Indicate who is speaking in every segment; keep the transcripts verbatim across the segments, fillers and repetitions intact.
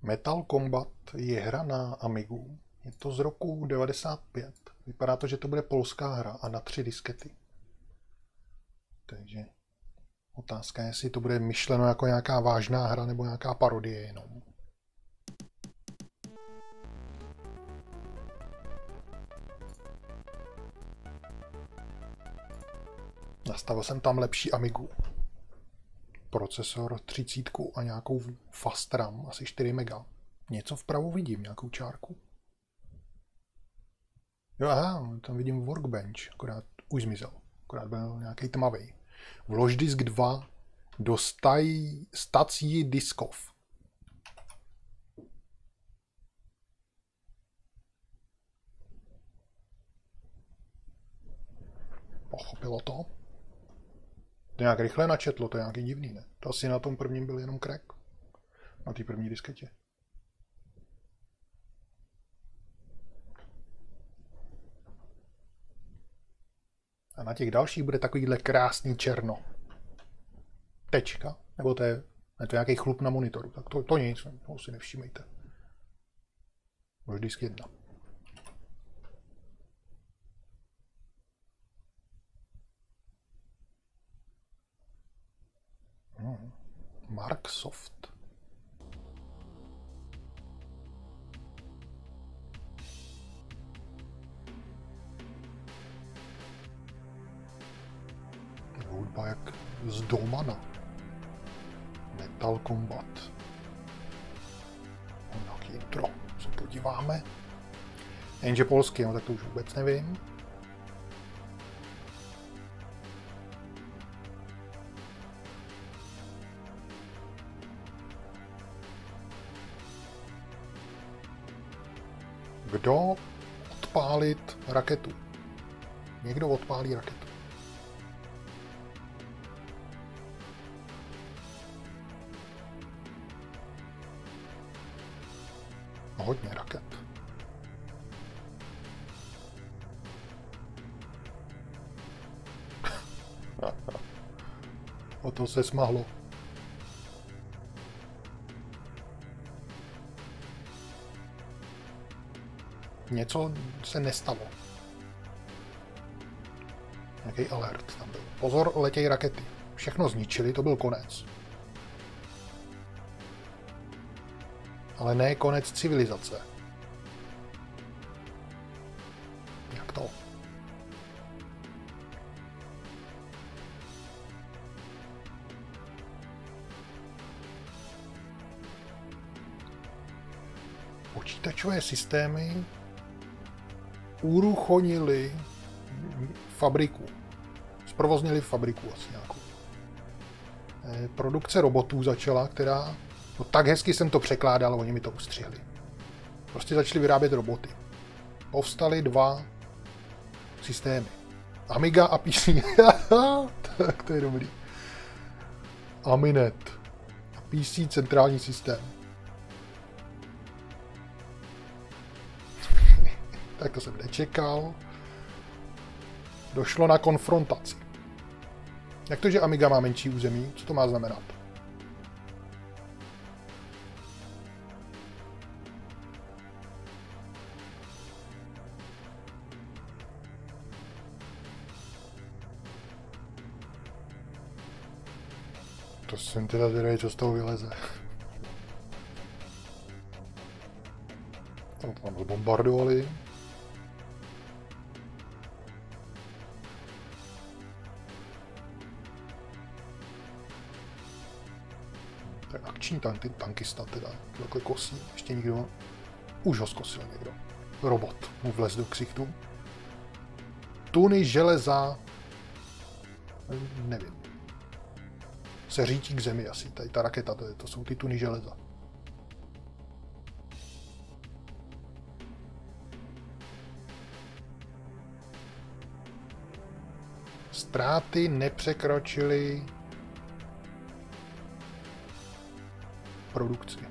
Speaker 1: Metal Combat je hra na Amigu. Je to z roku devadesát pět. Vypadá to, že to bude polská hra a na tři diskety. Takže otázka je, jestli to bude myšleno jako nějaká vážná hra nebo nějaká parodie jenom. Nastavil jsem tam lepší Amigu. Procesor třicet a nějakou fast RAM, asi čtyři mega. Něco vpravo vidím, nějakou čárku. Jo, aha, tam vidím Workbench, akorát už zmizel. Akorát byl nějaký tmavý. Vlož disk dva do staj, stací diskov. Pochopilo to? To nějak rychle načetlo, to je nějaký divný, ne? To asi na tom prvním byl jenom crack. Na té první disketě. A na těch dalších bude takovýhle krásný černo. Tečka. Nebo to je, je to nějaký chlup na monitoru. Tak to, to nic, to si nevšímejte. Už disk jedna. Hmm. Marksoft. Hudba jak z Domana. Metal Combat. Nějaký intro. Se podíváme. Jenže polský, no tak to už vůbec nevím. Kdo odpálit raketu? Někdo odpálí raketu. Hodně raket. O to se smahlo. Něco se nestalo. Nějaký alert tam byl. Pozor, letějí rakety. Všechno zničili, to byl konec. Ale ne konec civilizace. Jak to? Počítačové systémy uruchonili fabriku. Zprovoznili fabriku asi nějakou. Produkce robotů začala, která... No tak hezky jsem to překládal, oni mi to ustřihli. Prostě začali vyrábět roboty. Povstaly dva systémy. Amiga a P C. Tak to je dobrý. Aminet. A P C centrální systém. Tak to jsem nečekal. Došlo na konfrontaci. Jak to, že Amiga má menší území? Co to má znamenat? To jsem teda zvědavý, co z toho vyleze. Tam to tam zbombardovali. To je akční tank, tankista teda. Takhle kosí. Ještě nikdo. Už ho zkosil někdo. Robot mu vlez do ksichtu. Tuny železa. Nevím. Se řítí k zemi asi. Tady ta raketa, to, je, to jsou ty tuny železa. Ztráty nepřekročily produkci.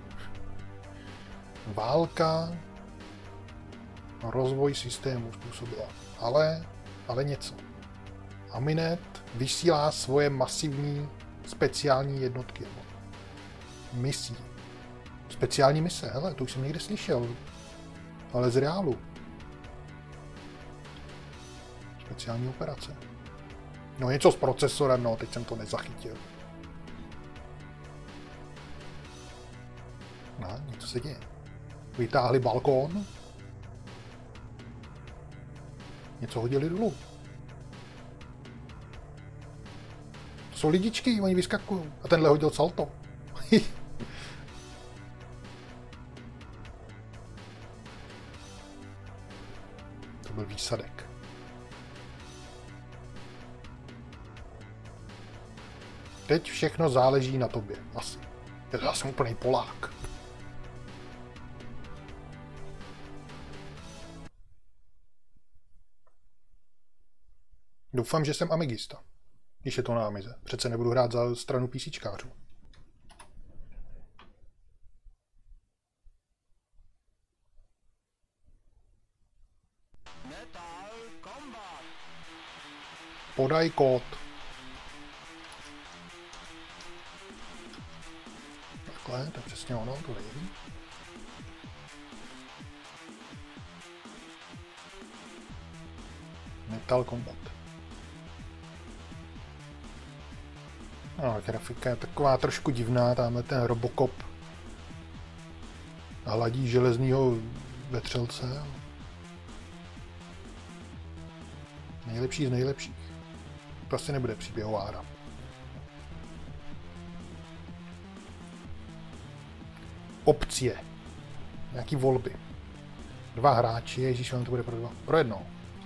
Speaker 1: Válka rozvoj systému způsobila. Ale, ale něco. Aminet vysílá svoje masivní speciální jednotky. Misí. Speciální mise, hele, to už jsem někde slyšel. Ale z reálu. Speciální operace. No něco s procesorem, no, teď jsem to nezachytil. No, něco se děje. Vytáhli balkón. Něco hodili dolů. To jsou lidičky, oni vyskakují. A tenhle hodil salto. To byl výsadek. Teď všechno záleží na tobě, asi. Já jsem úplný Polák. Doufám, že jsem amigista. Když je to na Amize. Přece nebudu hrát za stranu PCčkářů. Podaj kód. Takhle, to je přesně ono, to nevím. Metal Combat. No, grafika je taková trošku divná, tamhle ten Robocop hladí železnýho vetřelce. Nejlepší z nejlepších. To asi nebude příběhová hra. Opcie. Nějaký volby. Dva hráči, ježíš, vám to bude pro dva. Pro jedno.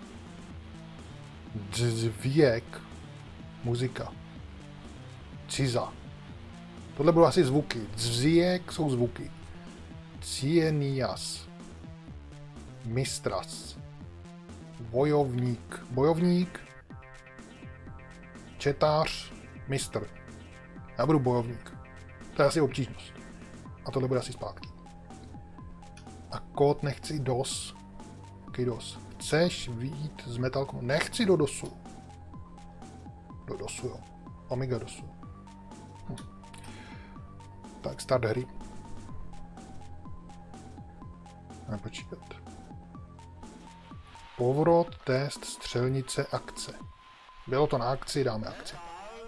Speaker 1: Zvěk. Muzika. Ciza. Tohle budou asi zvuky. Zvěk jsou zvuky. Cienias. Mistras. Bojovník. Bojovník. Četář. Mistr. Já budu bojovník. To je asi obtížnost. A tohle bude asi zpátky. A kód nechci dos. Jaký dos? Chceš vyjít z Metal Combat? Nechci do dosu. Do dosu, jo. Omega dosu. Hm. Tak, start hry. A počítat. Povrot, test, střelnice, akce. Bylo to na akci, dáme akci.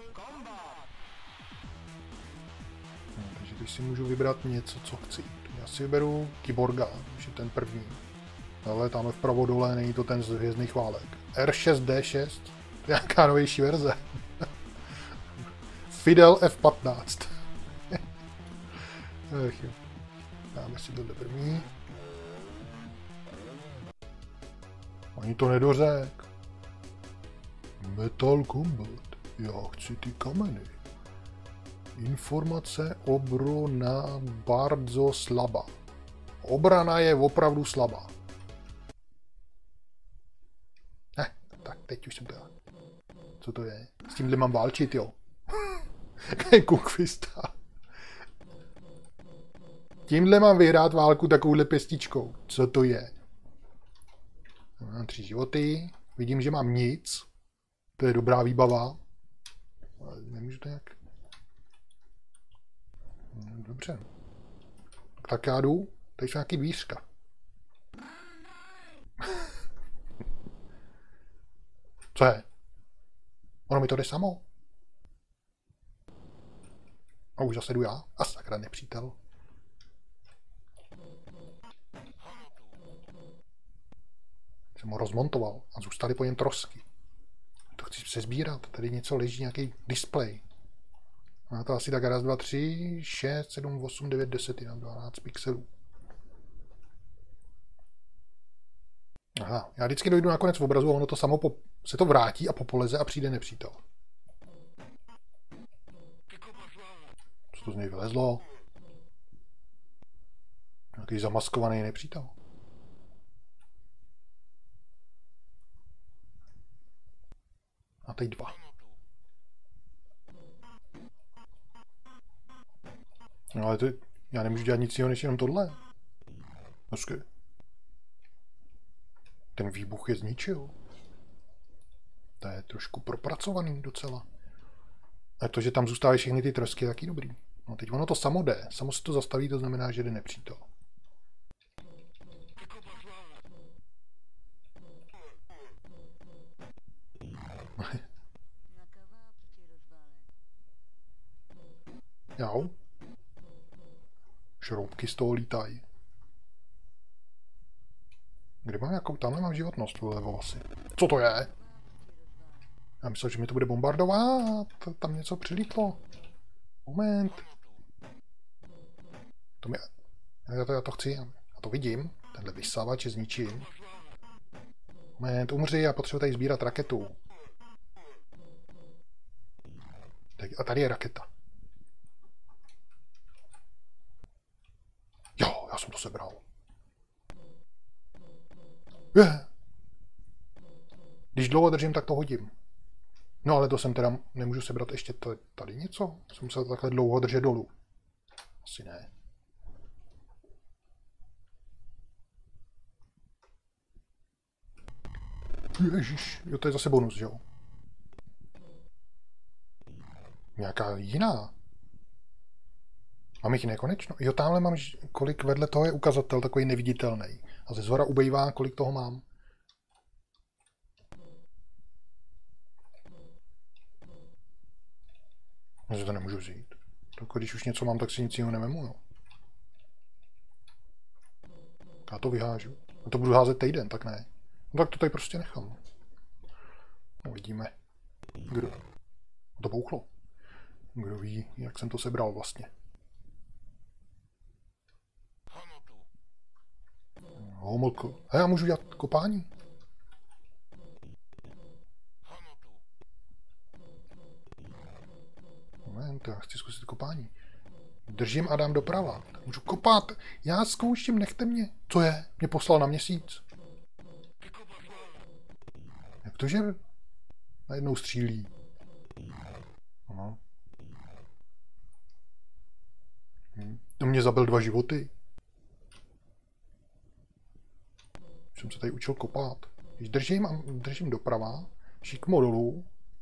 Speaker 1: No, takže teď si můžu vybrat něco, co chci. Já si vyberu Kyborga, už je ten první. Ale tam vpravo dole není to ten z Hvězdných válek. R šest D šest, to je nějaká novější verze. Fidel F patnáct. Ech jo. Dáme si tohle první. Ani to nedořek. Metal Combat. Já chci ty kameny. Informace obrana bardzo slabá. Obrana je opravdu slabá. Ne, tak teď už jsem teda. Co to je? S tímhle mám válčit, jo. Kukvista. Tímhle mám vyhrát válku takovouhle pěstičkou. Co to je? Mám tři životy. Vidím, že mám nic. To je dobrá výbava. Ale nemůžu to nějak... Dobře. Tak já jdu. Tady jsou nějaký dvířka. Co je? Ono mi to jde samo. A už zase jdu já. A sakra, nepřítel. Jsem ho rozmontoval a zůstaly po něm trosky. To chci se sbírat. Tady něco leží, nějaký displej. Má to asi tak raz, dva, tři, šest, sedm, osm, devět, deset, dvanáct pixelů. Aha, já vždycky dojdu na konec obrazu a ono to samo po, se to vrátí a popoleze a přijde nepřítel. Co to z něj vylezlo? Nějaký zamaskovaný nepřítel. A teď dva. No ale to, já nemůžu dělat nic jiného, než jenom tohle. Hezky. Ten výbuch je zničil. To je trošku propracovaný docela. A to, že tam zůstávají všechny ty trosky, je taky dobrý. No teď ono to samo jde. Samo se to zastaví, to znamená, že jde nepřítel. Jau. Šroubky z toho lítají. Kde mám jakou? Tamhle mám životnost vlevo asi. Co to je? Já myslel, že mi to bude bombardovat. Tam něco přilítlo. Moment. To mě... Já to, já to chci. Já to vidím. Tenhle vysávač je zničím. Moment, umři, já potřebuji tady sbírat raketu. A tady je raketa. Jo, já jsem to sebral. Je. Když dlouho držím, tak to hodím. No ale to jsem teda, nemůžu sebrat ještě tady něco? Jsem musel takhle dlouho držet dolů. Asi ne. Ježiš, jo, to je zase bonus, jo? Nějaká jiná. Mám jich nekonečno. Jo, tamhle mám, kolik vedle toho je ukazatel, takový neviditelný. A ze zhora ubejvá, kolik toho mám. Já si to nemůžu vzít. Tak když už něco mám, tak si nic jiného nememu, no. Já to vyhážu. A to budu házet týden, tak ne. No tak to tady prostě nechám. No vidíme. Kdo? To bouchlo. Kdo ví, jak jsem to sebral vlastně. Homolko. A já můžu dělat kopání. Moment, já chci zkusit kopání. Držím a dám doprava. Můžu kopat. Já zkouším, nechte mě. Co je? Mě poslal na měsíc. Jak to, že najednou střílí? Aha. Hm. To mě zabil dva životy. Jsem se tady učil kopat. Když držím a držím doprava, šikmo dolů,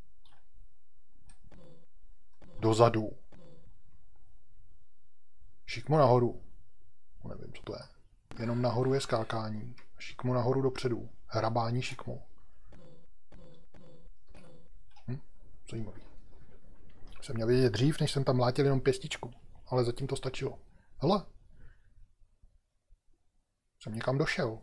Speaker 1: dozadu, šikmo nahoru. No, nevím, co to je. Jenom nahoru je skákání. Šikmo nahoru dopředu. Hrabání šikmo. Hm? Zajímavý. Jsem měl vědět dřív, než jsem tam mlátil jenom pěstičku. Ale zatím to stačilo. Hele. Jsem někam došel.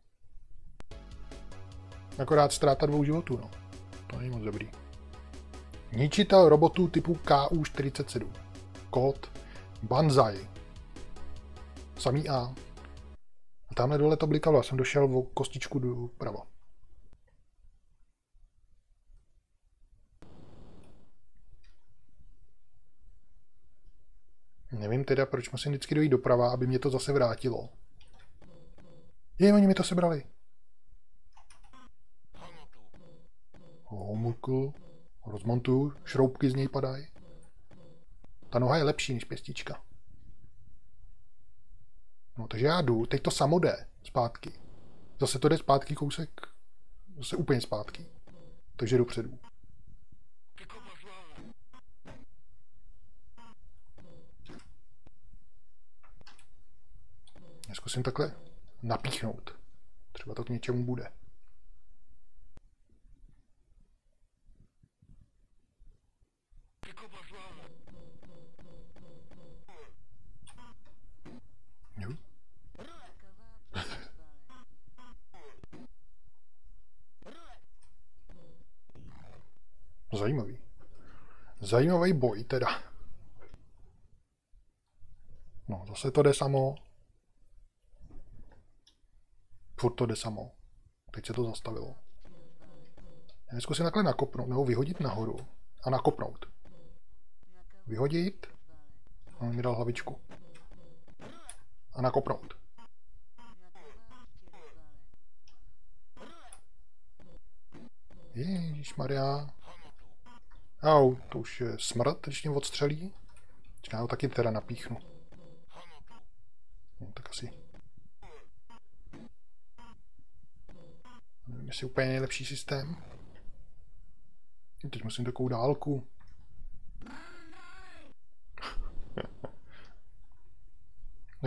Speaker 1: Akorát ztráta dvou životů, no. To není moc dobrý. Ničitel robotů typu K U čtyřicet sedm. Kód Banzai. Samý A. A tamhle dole to blikalo, já jsem došel o kostičku doprava. Nevím teda, proč musím vždycky dojít doprava, aby mě to zase vrátilo. Je, oni mi to sebrali. Homolku. Rozmontuju, šroubky z něj padají. Ta noha je lepší než pěstička. No, takže já jdu, teď to samo jde zpátky. Zase to jde zpátky kousek, zase úplně zpátky. Takže dopředu. Já zkusím takhle napíchnout. Třeba to k něčemu bude. Zajímavý. Zajímavý boj teda. No, zase to jde samo. Furt to jde samo. Teď se to zastavilo. Já zkusím takhle nakopnout, nebo vyhodit nahoru a nakopnout. Vyhodit. A on mi dal hlavičku. A nakopnout. Ježišmarja. Au, to už je smrt, když mě odstřelí. Já ho taky teda napíchnu. No, tak asi. Nevím, jestli úplně nejlepší systém. Teď musím takovou dálku.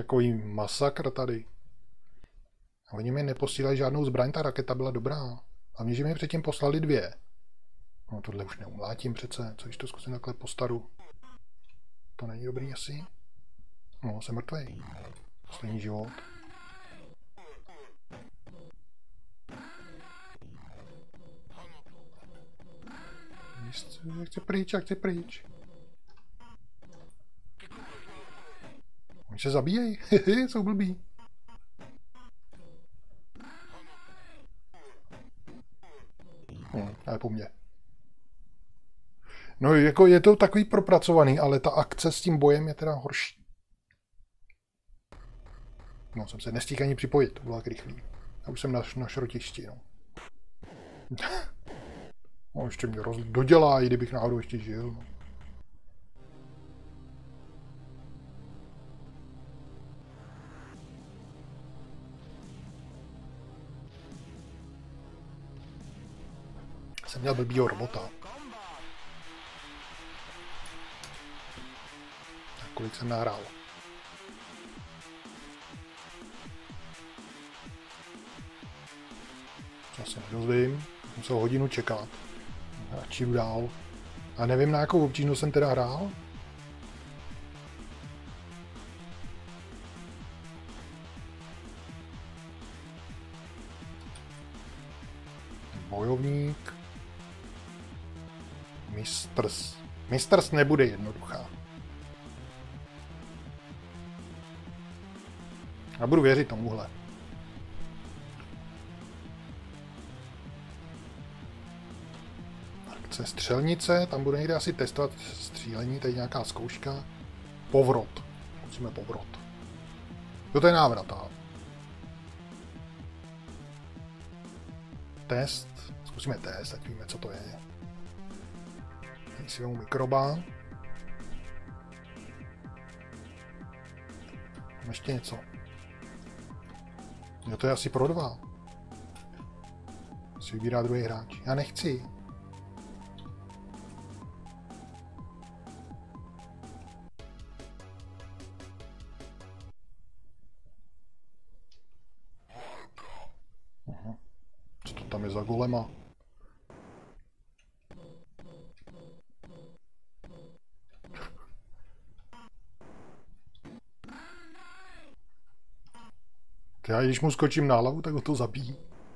Speaker 1: takový masakr tady. A oni mi neposílají žádnou zbraň, ta raketa byla dobrá. Hlavně, že mi předtím poslali dvě. No tohle už neumlátím přece, co když to zkusím takhle postaru. To není dobrý asi. No, jsem mrtvej. Poslední život. Jak chci pryč, jak chci pryč. Oni se zabíjejí, jsou blbí. Hm, ale po mně. No jako je to takový propracovaný, ale ta akce s tím bojem je teda horší. No, jsem se nestihl ani připojit, to bylo tak rychlý. Já už jsem na, na šrotišti, no. No, ještě mě roz... dodělá, i kdybych náhodou ještě žil. No. Jsem měl blbýho robota. Tak kolik jsem nahrál? Já se nedozvím, musel hodinu čekat. Radši dál. A nevím, na jakou obtížnost jsem teda hrál. Bojovník. Mistrs. Mistrs nebude jednoduchá. Já budu věřit tomuhle. Akce střelnice, tam bude někde asi testovat střílení, tady nějaká zkouška. Povrot. Musíme povrot. Jo, to je návrat. Aha. Test. Zkusíme test, ať víme, co to je. Tady si vemu mikroba. Ještě něco. Jo, to je asi pro dva. Si vybírá druhý hráč. Já nechci. Aha. Co to tam je za golema? Já když mu skočím na hlavu, tak ho to zabíjí.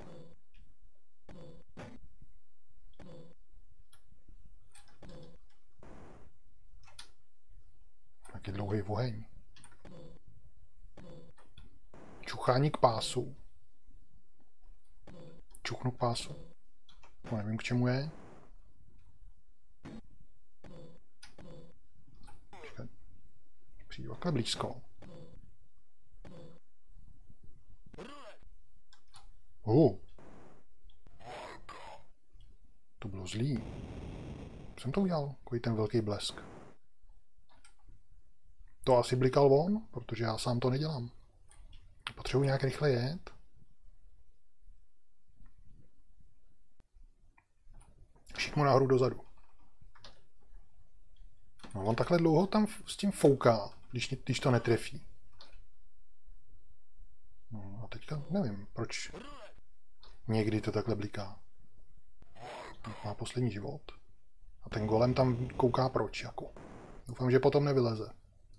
Speaker 1: Jaký dlouhý oheň. Čuchání k pásu. Čuchnu k pásu. No, nevím, k čemu je. Čekaj. Přijdu takhle blízko. Oh. To bylo zlý. Jsem to udělal, takový ten velký blesk. To asi blikal on, protože já sám to nedělám. Potřebuji nějak rychle jet. Šikmu nahoru dozadu. No, on takhle dlouho tam s tím fouká, když, když to netrefí. No a teďka nevím, proč někdy to takhle bliká. Má poslední život. A ten golem tam kouká proč, jako. Doufám, že potom nevyleze.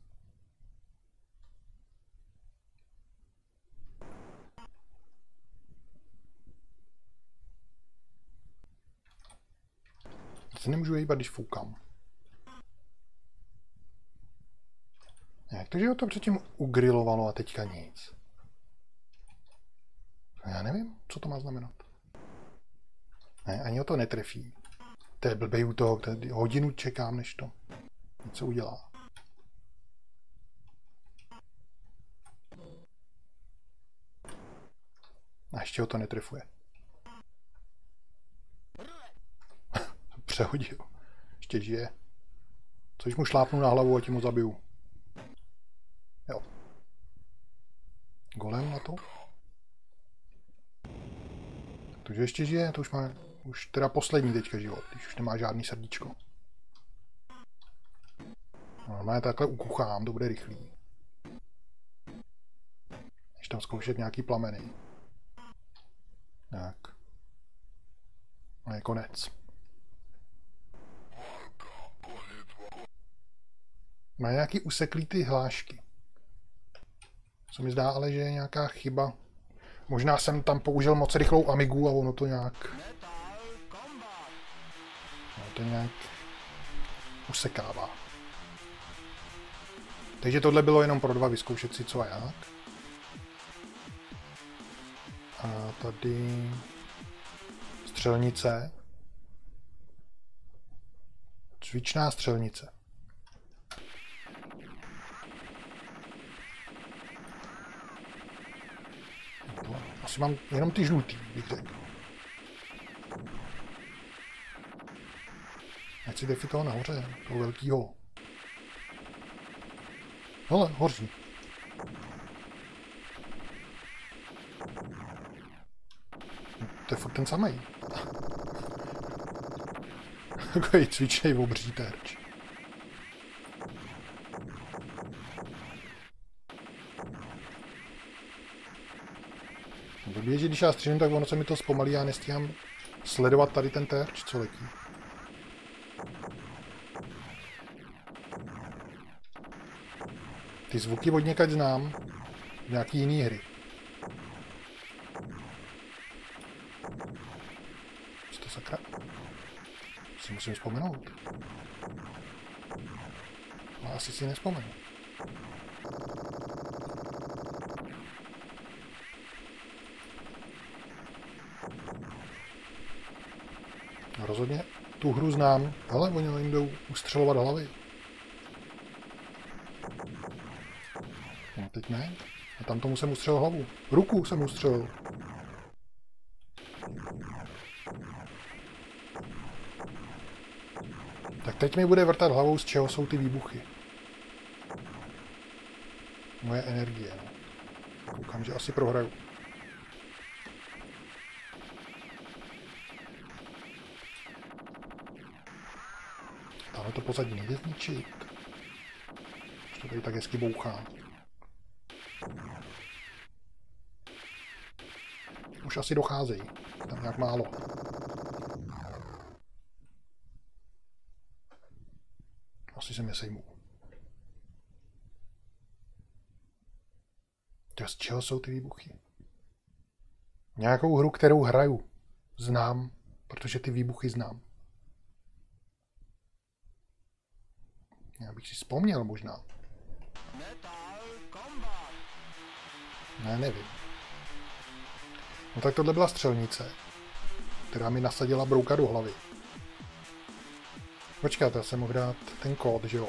Speaker 1: Já se nemůžu hýbat, když foukám. Jak to, že ho to předtím ugrilovalo a teďka nic? Já nevím, co to má znamenat. Ne, ani ho to netrefí. To je blbej u toho, který hodinu čekám, než to něco udělá. A ještě ho to netrefuje. Přehodil. Ještě žije. Co když mu šlápnu na hlavu a tím ho zabiju? Jo. Golem na to? Takže ještě žije, to už má už teda poslední teďka život, když už nemá žádný srdíčko. Normálně takhle ukuchám, to bude rychlý. tam zkoušet nějaký plameny. Tak. A je konec. Má nějaký useklý ty hlášky. Co mi zdá ale, že je nějaká chyba. Možná jsem tam použil moc rychlou Amigu a ono to nějak... No, to nějak usekává. Takže tohle bylo jenom pro dva vyzkoušet si co a jak. A tady střelnice. Cvičná střelnice. Asi mám jenom ty žlutý, bych řekl. Ať si defi toho nahoře, toho velkýho. Hele, hoří. To je fakt ten samej. Takový cvičnej obří terč. Blbě, že když já střílím, tak ono se mi to zpomalí, já nestíhám sledovat tady ten terč, co letí. Ty zvuky od někať znám. Nějaký jiný hry. Co to sakra? Si musím vzpomenout. Ale asi si nespomenu. No rozhodně tu hru znám. Hele, oni jim jdou ustřelovat hlavy. No teď ne. A tam tomu jsem ustřelil hlavu. Ruku jsem ustřelil. Tak teď mi bude vrtat hlavou, z čeho jsou ty výbuchy. Moje energie. No. Koukám, že asi prohraju. Tahle to pozadí nejde zničit. Už to tady tak hezky bouchá. Už asi docházejí. Tam nějak málo. Asi se mě sejmou. Z čeho jsou ty výbuchy? Nějakou hru, kterou hraju, znám, protože ty výbuchy znám. Já bych si vzpomněl možná. Ne, nevím. No tak tohle byla střelnice, která mi nasadila brouka do hlavy. Počkat, já jsem mohl dát ten kód, že jo?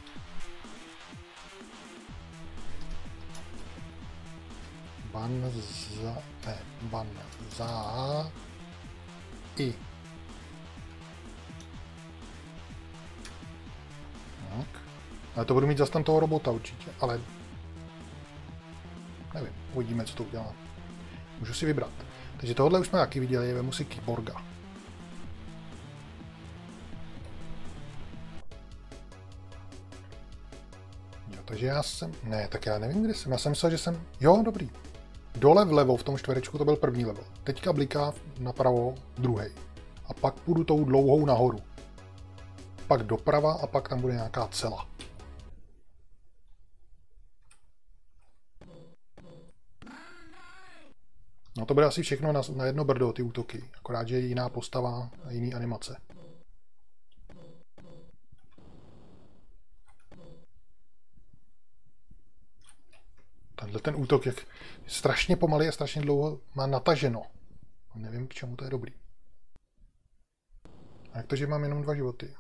Speaker 1: Ban za... ne, ban za... i. Tak. Ale to budu mít zase tam toho robota určitě, ale... nevím, uvidíme, co to udělá. Můžu si vybrat. Takže tohle už jsme taky viděli, vemu si kyborga. Jo, takže já jsem... ne, tak já nevím, kde jsem. Já jsem myslel, že jsem... jo, dobrý. Dole vlevo v tom čtverečku to byl první level. Teďka bliká napravo druhý. A pak půjdu tou dlouhou nahoru. Pak doprava a pak tam bude nějaká cela. No to bude asi všechno na, na jedno brdo, ty útoky. Akorát, že je jiná postava a jiný animace. Tenhle ten útok, jak strašně pomalý a strašně dlouho má nataženo. Nevím, k čemu to je dobrý. A jak to, že mám jenom dva životy?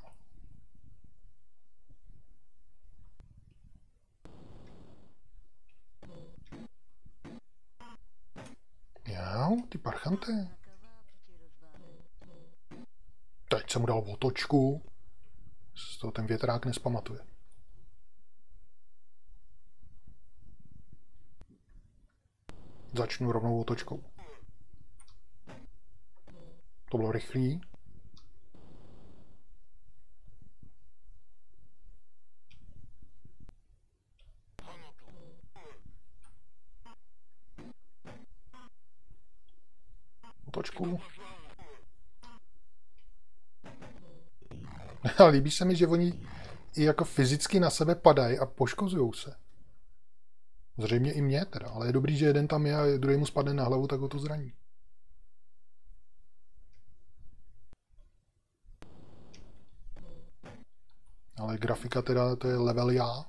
Speaker 1: Jau, ty parchanté. Teď jsem mu dal otočku. Z toho ten větrák nespamatuje. Začnu rovnou otočkou. To bylo rychlý. Otočku. Ale líbí se mi, že oni i jako fyzicky na sebe padají a poškozují se. Zřejmě i mě teda, ale je dobrý, že jeden tam je a druhý mu spadne na hlavu, tak ho to zraní. Ale grafika teda, to je level já.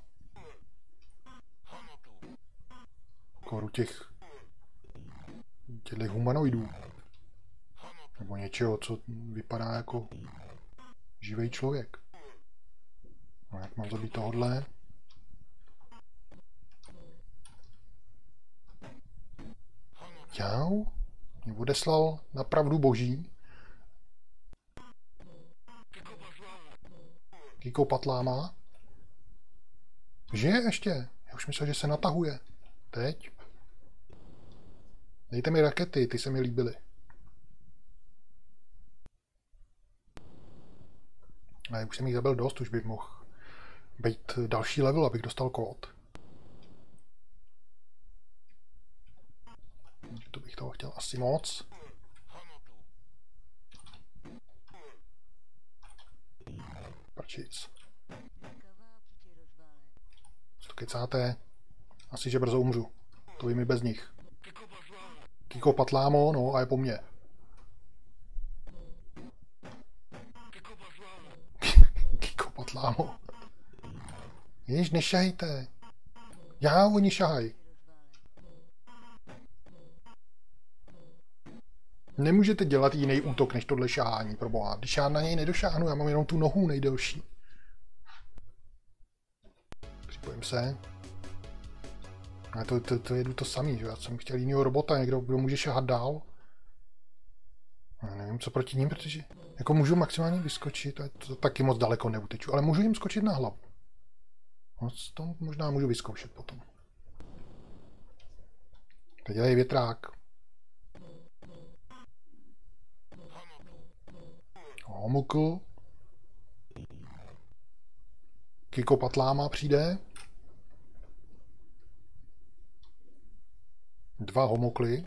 Speaker 1: Koru těch těchto humanoidů. Nebo něčeho, co vypadá jako živý člověk. No, jak mám zabít tohodle? Jau? Mě odeslal na pravdu boží. Kiko patláma. Žije ještě. Já už myslel, že se natahuje. Teď. Dejte mi rakety, ty se mi líbily. Ale už jsem jich zabil dost, už bych mohl být další level, abych dostal kód. To bych toho chtěl asi moc. Prčic. Co to kecáte? Asi, že brzo umřu. To vím i bez nich. Kiko patlámo, no a je po mně. Kiko patlámo. Jež, nešahejte. Já, oni šahají. Nemůžete dělat jiný útok než tohle šahání, proboha. Když já na něj nedošáhnu, já mám jenom tu nohu nejdelší. Připojím se. Ale to, to, to jedu to samý, že? Já jsem chtěl jinýho robota, někdo, kdo může šahat dál. Já nevím, co proti ním, protože jako můžu maximálně vyskočit, a to taky moc daleko neuteču, ale můžu jim skočit na hlavu. No, to možná můžu vyzkoušet potom. Teď dělej větrák. Homokl. Kiko patláma přijde. Dva homokly.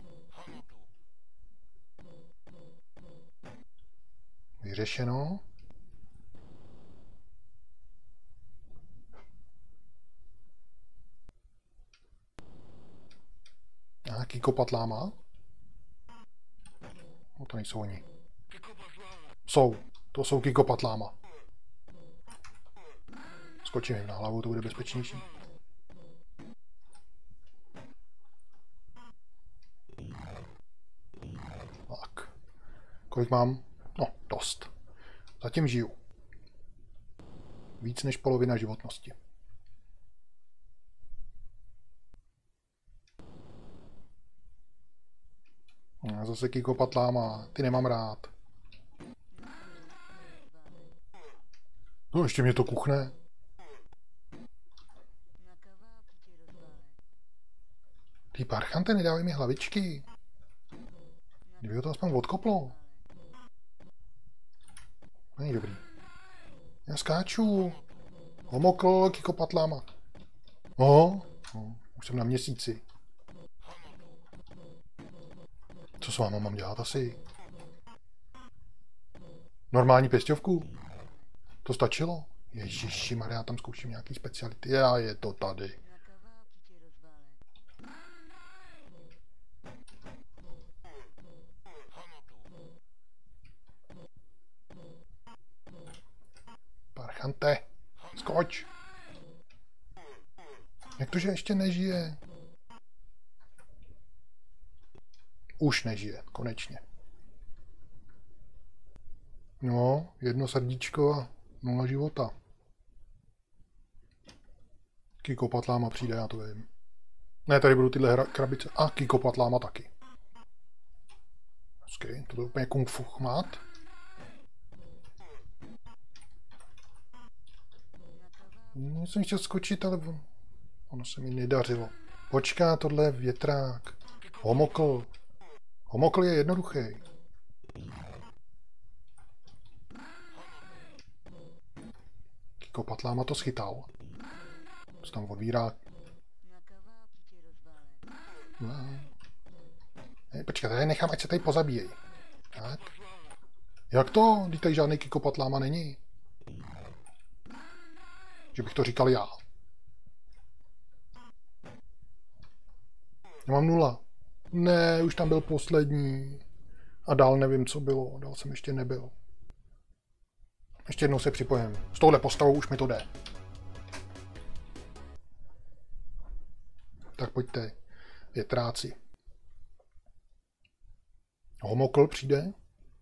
Speaker 1: Vyřešeno. A Kiko patláma. No to nejsou oni. Jsou. To jsou Kiko patláma. Skočím jim na hlavu, to bude bezpečnější. Tak. Kolik mám? No, dost. Zatím žiju. Víc než polovina životnosti. A zase Kiko patláma. Ty nemám rád. No, ještě mě to kuchne. Ty parchante, nedávají mi hlavičky. Kdyby ho to aspoň odkoplo. Není dobrý. Já skáču. Homokl, Kiko patláma. Oho, oh, už jsem na měsíci. Co s váma mám dělat asi? Normální pěsťovku? To stačilo? Ježiši, já tam zkouším nějaký speciality. Já je to tady. Parchante, skoč. Jak to, že ještě nežije? Už nežije, konečně. No, jedno srdíčko a nula života. Kiko patláma přijde, já to vím. Ne, tady budou tyhle krabice. A Kiko patláma taky. Hezky, to je úplně kung fu chmát. Já jsem chtěl skočit, ale ono se mi nedařilo. Počká, tohle je větrák. Homokl. Homokl je jednoduchý. Kiko patláma to schytal. To tam odvírá. Ne, počkej, tady nechám, ať se tady pozabíjejí. Tak. Jak to? Když tady žádný kikopatláma není. Že bych to říkal já. Já mám nula. Ne, už tam byl poslední. A dál nevím, co bylo. Dál jsem ještě nebyl. Ještě jednou se připojím. S touhle postavou už mi to jde. Tak pojďte. Větráci. Homokl přijde.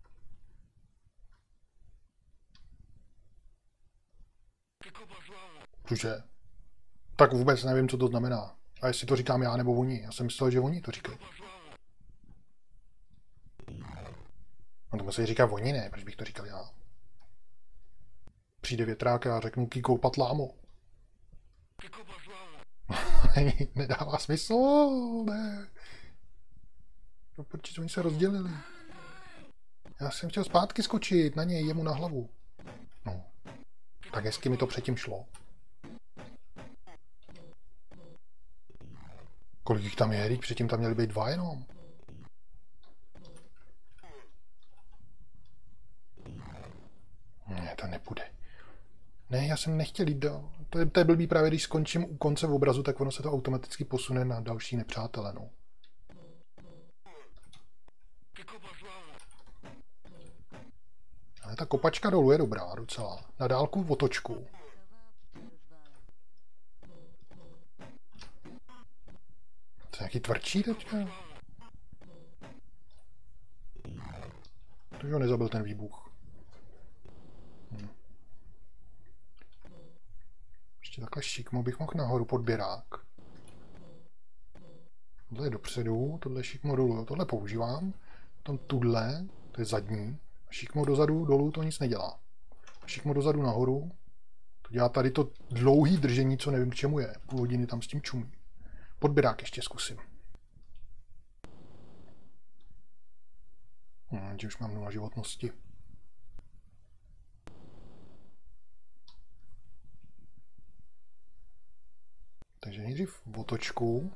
Speaker 1: Cože? Tak vůbec nevím, co to znamená. A jestli to říkám já nebo oni. Já jsem myslel, že oni to říkají. No to musí říkat oni, ne? Proč bych to říkal já? Přijde větrák a řeknu Kiko patlámo. Nedává smysl, ne. No, proč oni se rozdělili? Já jsem chtěl zpátky skočit na něj, jemu na hlavu. No, tak hezky mi to předtím šlo. Kolik jich tam je, předtím tam měli být dva jenom. Ne, to nepůjde. Ne, já jsem nechtěl jít dál. To je, to je blbý právě, když skončím u konce v obrazu, tak ono se to automaticky posune na další nepřátele, no. Ale ta kopačka dolů je dobrá docela. Na dálku v otočku. To je nějaký tvrdší teďka? Takže ho nezabil ten výbuch. Hm. Ještě takhle šikmo bych mohl nahoru podběrák. Tohle je dopředu, tohle je šikmo dolů. Tohle používám. Potom tudle, to je zadní. Šikmo dozadu, dolů to nic nedělá. Šikmo dozadu nahoru. To dělá tady to dlouhý držení, co nevím k čemu je. Půl hodiny tam s tím čumí. Podběrák ještě zkusím. Hm, že už mám nula životnosti. Takže nejdřív v otočku.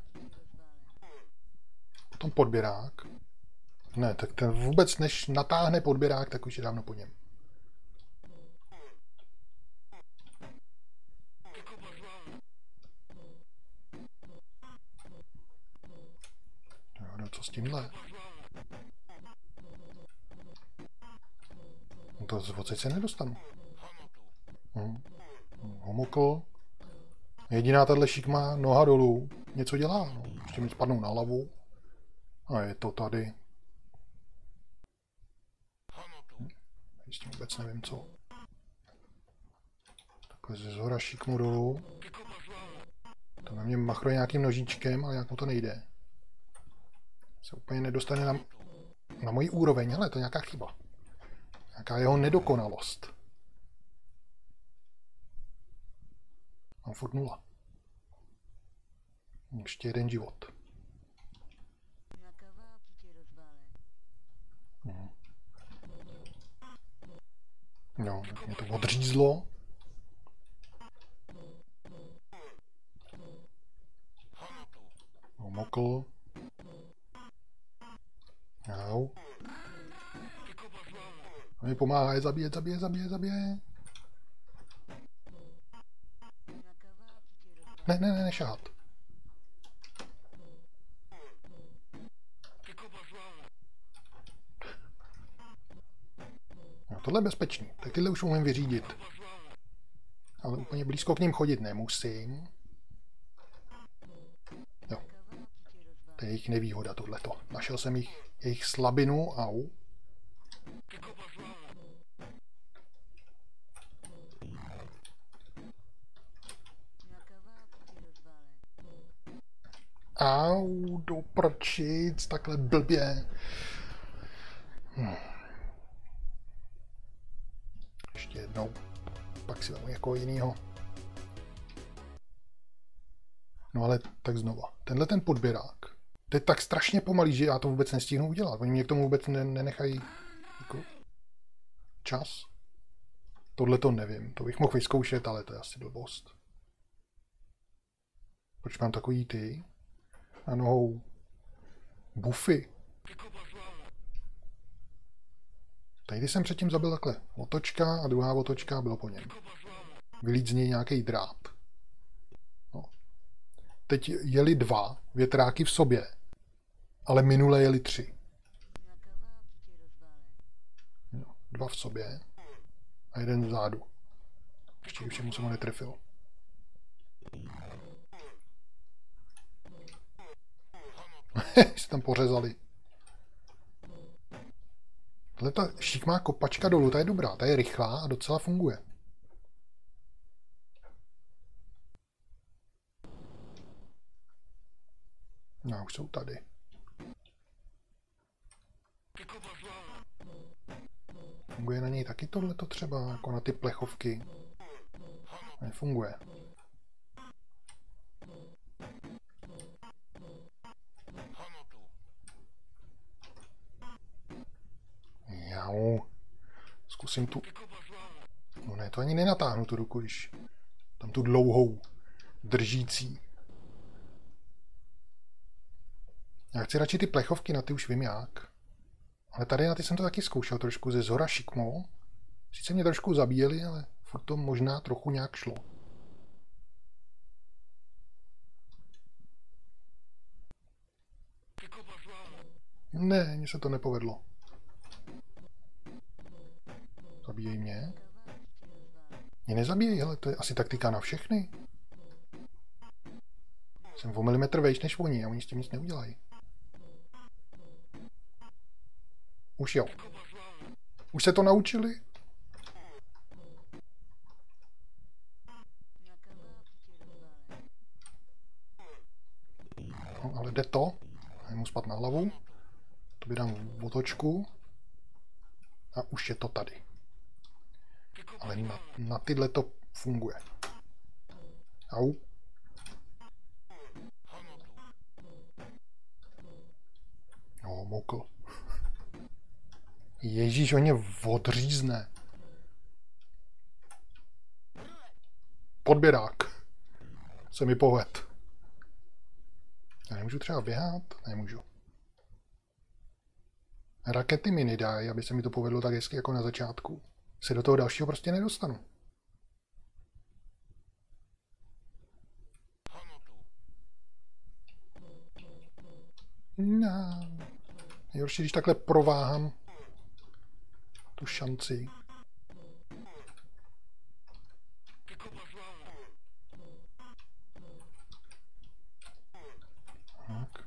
Speaker 1: Potom podběrák. Ne, tak ten vůbec než natáhne podběrák, tak už je dávno po něm. Jo, co s tímhle? No to z odsaď se nedostanu. Hm. Homokl. Jediná tahle šikma, noha dolů, něco dělá. No. Ještě mi spadnou na hlavu. A je to tady. Ještě vůbec nevím co. Takhle ze zhora šikmu dolů. To na mě machruje nějakým nožíčkem, ale jak mu to nejde. Se úplně nedostane na, na moji úroveň, ale to je nějaká chyba. Nějaká jeho nedokonalost. Mám furt nula. Ještě jeden život. Hmm. No, mě to odřízlo. Mokl. Jau. A mi pomáhá je zabíjet, zabíjet, zabíjet, zabíjet. Ne, ne, ne, nešahat. No, tohle je bezpečný. Tak tyhle už umím vyřídit. Ale úplně blízko k ním chodit nemusím. Jo. To je jejich nevýhoda, tohleto. Našel jsem jich, jejich slabinu, au. Au, do prčic, takhle blbě. Hm. Ještě jednou. Pak si vemu jako jinýho. No ale tak znova. Tenhle ten podběrák. To je tak strašně pomalý, že já to vůbec nestihnu udělat. Oni mě k tomu vůbec ne- nenechají jako čas. Tohle to nevím. To bych mohl vyzkoušet, ale to je asi blbost. Proč mám takový ty? Na nohou bufy. Tady jsem předtím zabil takhle otočka a druhá otočka bylo po něm. Vylít z něj nějaký dráp. No. Teď jeli dva větráky v sobě, ale minule jeli tři. No, dva v sobě a jeden vzadu. Ještě všemu jsem ho netrefil. Se tam pořezali. Tohle ta šikmá kopačka dolů, ta je dobrá, ta je rychlá a docela funguje. No, už jsou tady. Funguje na něj taky tohleto třeba, jako na ty plechovky? Nefunguje. Jau. Zkusím tu... No ne, to ani nenatáhnu tu ruku, když tam tu dlouhou držící. Já chci radši ty plechovky, na ty už vím jak. Ale tady na ty jsem to taky zkoušel trošku ze zhora šikmo. Sice mě trošku zabíjeli, ale furt to možná trochu nějak šlo. Ne, mně se to nepovedlo. Zabíjej mě. Mě nezabíjej, hele, to je asi taktika na všechny. Jsem o milimetr vejš než oni a oni s tím nic neudělají. Už jo. Už se to naučili? No, ale jde to. Já mu spat na hlavu. To by dám otočku. A už je to tady. Ale na, na tyhle to funguje. Au. No, moukl. Ježíš, on mě odřízne. Podběrák. Se mi poved. Já nemůžu třeba běhat? Nemůžu. Rakety mi nedají, aby se mi to povedlo tak hezky jako na začátku. Se do toho dalšího prostě nedostanu. No. Nejhorší, když takhle prováhám tu šanci. Tak.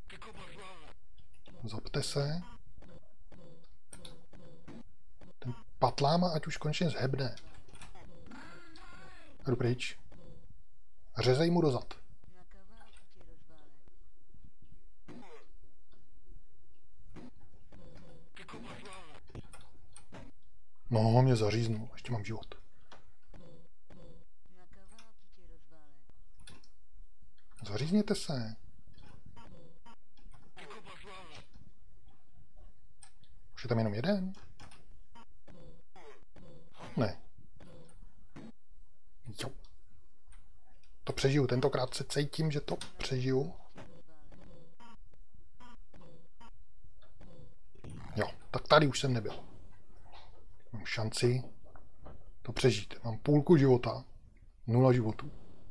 Speaker 1: Zapte se. Ten patláma ať už konečně zhebne. Jdu pryč. Řezej mu dozad. No, mě zaříznul. Ještě mám život. Zařízněte se. Už je tam jenom jeden? Ne. Jo. To přežiju. Tentokrát se cítím, že to přežiju. Jo, tak tady už jsem nebyl. Mám šanci to přežít. Mám půlku života. Nula životů.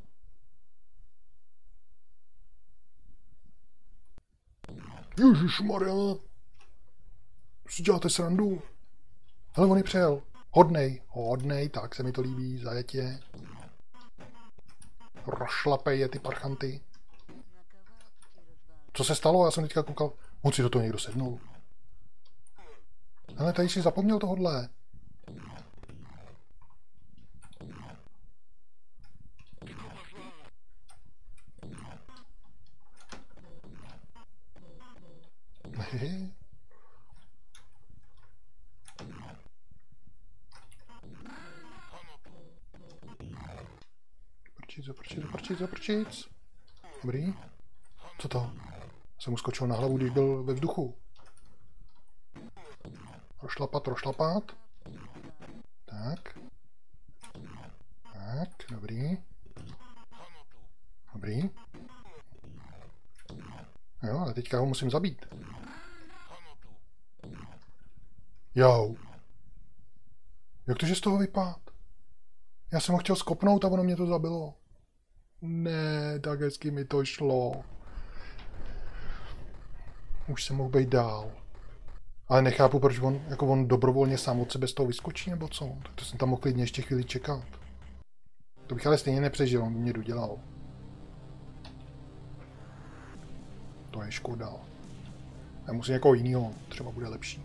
Speaker 1: Ježišmarja. Si děláte srandu? Ale on je přejel. Hodnej. Hodnej, tak se mi to líbí. Zajetě. Rošlapej je ty parchanty. Co se stalo? Já jsem teďka koukal. On si do toho někdo sednul. Ale tady si zapomněl tohodle. Zaprčit, zaprčit, zaprčit, zaprčit. Dobrý. Co to? Jsem mu skočil na hlavu, když byl ve vzduchu. Rošlapat, rošlapat. Tak. Tak, dobrý. Dobrý. Jo, ale teďka ho musím zabít. Jo. Jak to, že z toho vypad? Já jsem ho chtěl skopnout a ono mě to zabilo. Ne, tak hezky mi to šlo. Už jsem mohl být dál. Ale nechápu, proč on, jako on dobrovolně sám od sebe z toho vyskočí, nebo co? Tak to jsem tam mohl klidně ještě chvíli čekat. To bych ale stejně nepřežil, on by mě dodělal. To je škoda. Já musím někoho jinýho, třeba bude lepší.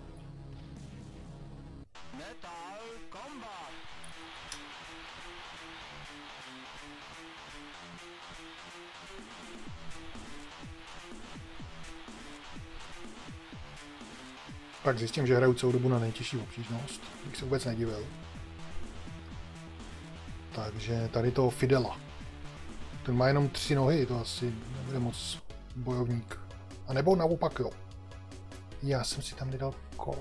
Speaker 1: Pak zjistím, že hraju celou dobu na nejtěžší obtížnost. Bych se vůbec nedivil. Takže tady toho Fidela. Ten má jenom tři nohy, to asi nebude moc bojovník. A nebo naopak jo. Já jsem si tam nedal kolo.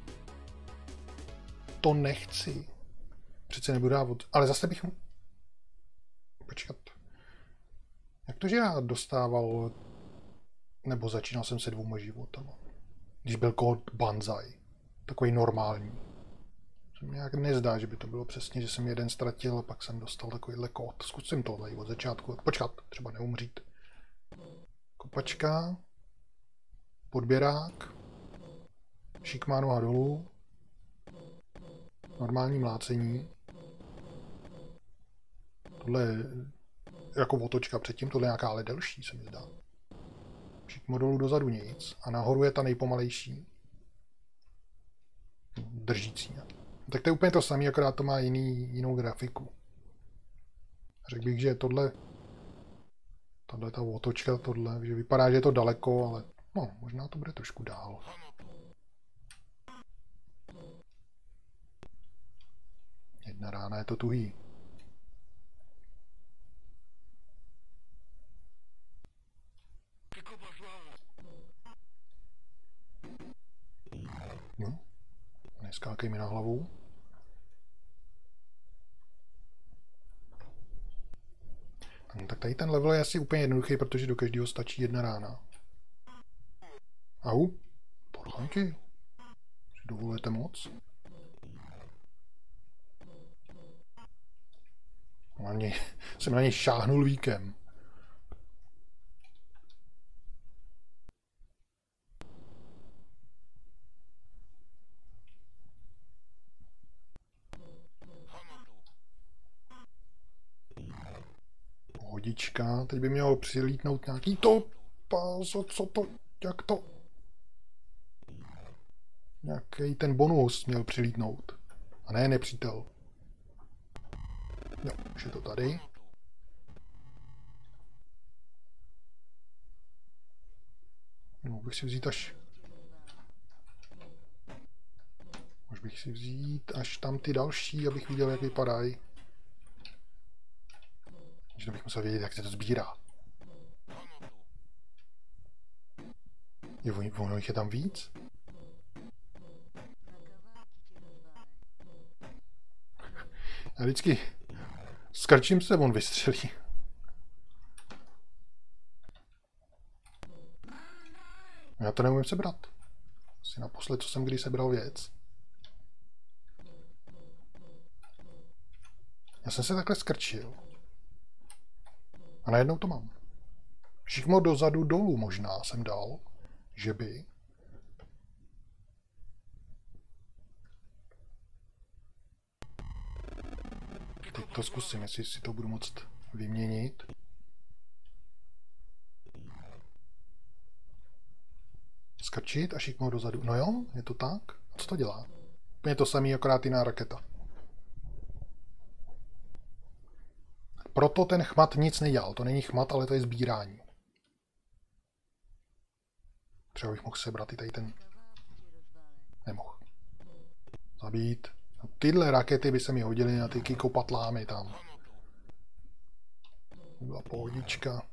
Speaker 1: To nechci. Přece nebudu dávat. Ale zase bych mu... Počkat. Jak to, že já dostával... Nebo začínal jsem se dvouma životama. Když byl kód Banzai. Takový normální. Se mi nějak nezdá, že by to bylo přesně, že jsem jeden ztratil a pak jsem dostal takovýhle kód. Zkusím to tady od začátku. Počkat, třeba neumřít. Kopačka. Podběrák. Šik má noha dolů. Normální mlácení. Tohle je jako otočka předtím, tohle je nějaká ale delší, se mi zdá. Šik má dolů dozadu nic. A nahoru je ta nejpomalejší. Držící. Tak to je úplně to samé, akorát to má jiný, jinou grafiku. Řekl bych, že tohle, tohle ta otočka, tohle, že vypadá, že je to daleko, ale no, možná to bude trošku dál. Jedna rána je to tuhý. No, neskákej mi na hlavu. No, tak tady ten level je asi úplně jednoduchý, protože do každého stačí jedna rána. Au, porchanky. Si dovolujete moc? Na něj, jsem na něj šáhnul víkem. Pohodička, teď by mělo přilítnout nějaký to, pázo, co to, jak to? Nějaký ten bonus měl přilítnout. A ne nepřítel. Jo, už je to tady. Mohl bych si vzít až... Mohl bych si vzít až tam ty další, abych viděl, jak vypadají. Že bych musel vědět, jak se to sbírá. Je, ono jich je tam víc? Já vždycky skrčím se, on vystřelí. Já to neumím sebrat. Asi naposled, co jsem kdy sebral věc. Já jsem se takhle skrčil. A najednou to mám. Šikmo dozadu dolů možná jsem dal, že by. Teď to zkusím, jestli si to budu moct vyměnit. Skrčit a šikmo dozadu. No jo, je to tak. A co to dělá? Úplně to samý, akorát jiná raketa. Proto ten chmat nic nedělal. To není chmat, ale to je sbírání. Třeba bych mohl sebrat i tady ten... Nemohl. Zabít. A tyhle rakety by se mi hodily na ty kikopatlámy tam. Byla pohodička.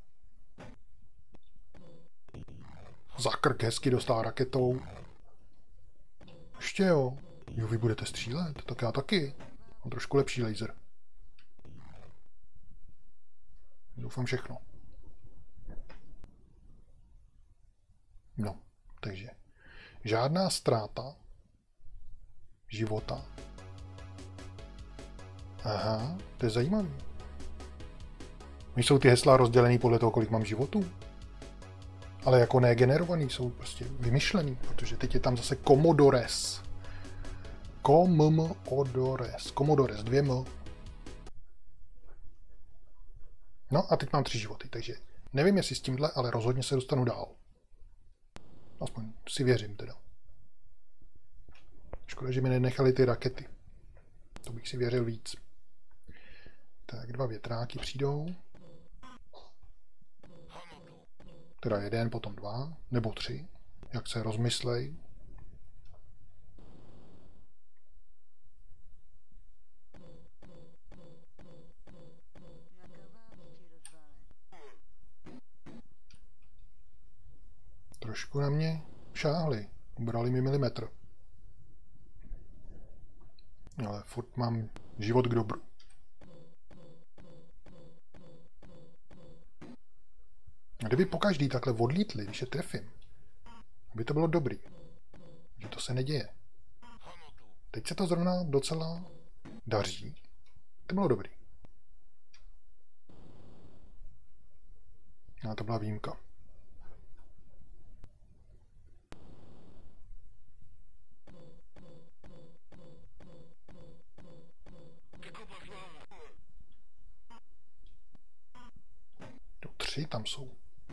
Speaker 1: Za krk hezky dostal raketou. Ještě jo. Jo, vy budete střílet, tak já taky. Mám trošku lepší laser. Doufám všechno. No, takže žádná ztráta života Aha, to je zajímavý. Oni jsou ty hesla rozdělený podle toho, kolik mám životů. Ale jako negenerovaný, jsou prostě vymyšlený, protože teď je tam zase Commodores. Commodores. Commodores, dvě M. No a teď mám tři životy, takže nevím, jestli s tímhle, ale rozhodně se dostanu dál. Aspoň si věřím teda. Škoda, že mi nenechali ty rakety. To bych si věřil víc. Tak dva větráky přijdou. Teda jeden, potom dva, nebo tři. Jak se rozmyslej. Trošku na mě šáhli. Ubrali mi milimetr. Ale furt mám život k dobru. A kdyby pokaždý takhle odlítli, když je trefím, by to bylo dobrý. Že to se neděje. Teď se to zrovna docela daří. To bylo dobrý. A to byla výjimka. To tři tam jsou.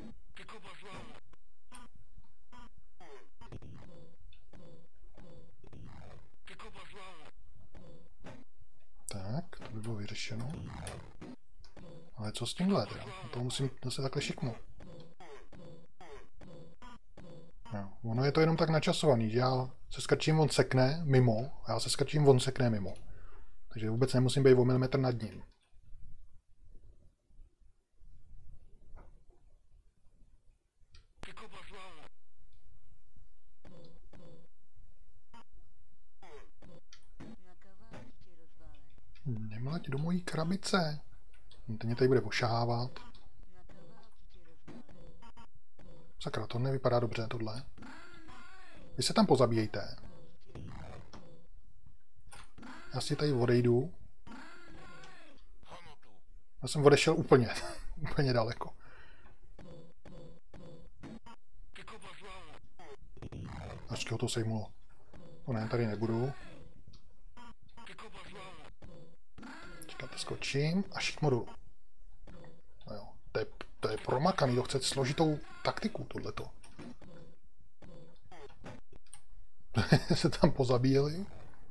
Speaker 1: Tak, to by bylo vyřešeno. Ale co s tímhle teda? Na to musím zase takhle šiknout. No, ono je to jenom tak načasovaný, že já se skrčím, on sekne mimo, a já se skrčím, on sekne mimo. Takže vůbec nemusím být o milimetr nad ním. Nemlať do mojí krabice. Ten mě tady bude ošávat. Sakra, to nevypadá dobře, tohle. Vy se tam pozabíjejte. Já si tady odejdu. Já jsem odešel úplně, úplně daleko. Až ho to sejmulo. To ne, tady nebudu. Čekáte, skočím a šikmo dolů. No jo, to je, to je promakaný, to chce složitou taktiku, tohleto. Se tam pozabíjeli.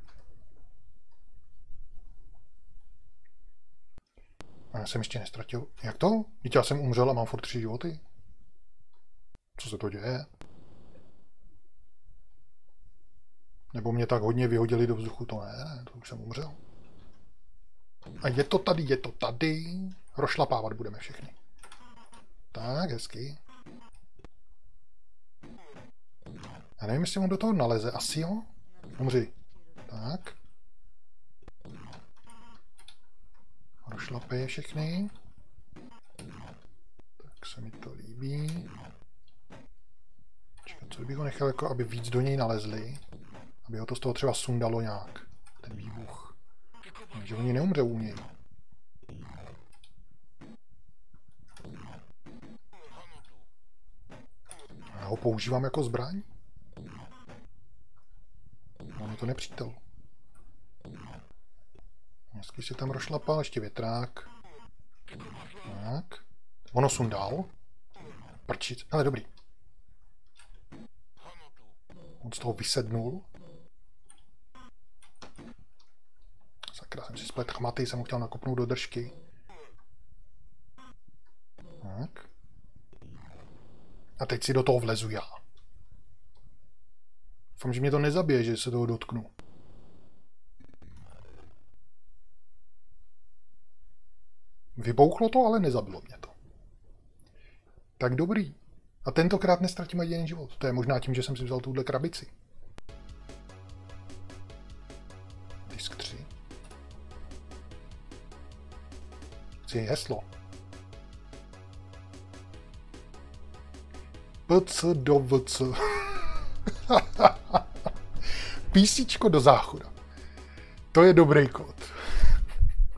Speaker 1: A já jsem ještě nestratil. Jak to? Víte, já jsem umřel a mám furt tři životy. Co se to děje? Nebo mě tak hodně vyhodili do vzduchu, to ne, to už jsem umřel. A je to tady, je to tady. Rozšlapávat budeme všechny. Tak, hezky. Já nevím, jestli on do toho naleze. Asi jo? Umři. Tak. Rozšlape je všechny. Tak se mi to líbí. Čekat, co bych ho nechal, jako aby víc do něj nalezli. Aby ho to z toho třeba sundalo nějak. Ten výbuch. Takže oni neumřou u něj. Já ho používám jako zbraň. On je to nepřítel. Hezky si tam rozšlapal, ještě větrák. Tak. Ono sundal. Prčic. Ale dobrý. On z toho vysednul. Sakra, jsem si splet chmaty, jsem ho chtěl nakopnout do držky. Tak. A teď si do toho vlezu já. Doufám, že mě to nezabije, že se toho dotknu. Vybouchlo to, ale nezabilo mě to. Tak dobrý. A tentokrát nestratím ani jeden život. To je možná tím, že jsem si vzal tuhle krabici. Disk tři. Chci heslo. P C do V C. Písíčko do záchoda. To je dobrý kód.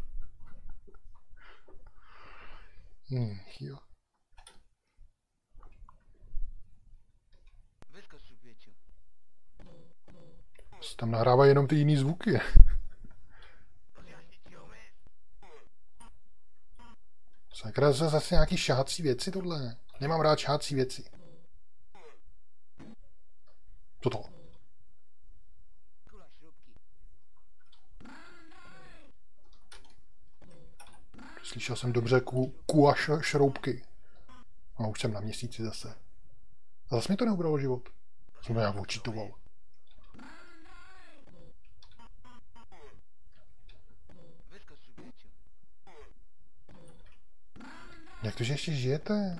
Speaker 1: Hmm, jo. Tam nahrávají jenom ty jiný zvuky. Sakra, to jsou zase nějaký šácí věci tohle. Nemám rád šácí věci. Co to? Slyšel jsem dobře ku, ku a šroubky. No, už jsem na měsíci zase. A zase mi to neubralo život. Jsem to nějak očitoval. Jak to, že ještě žijete?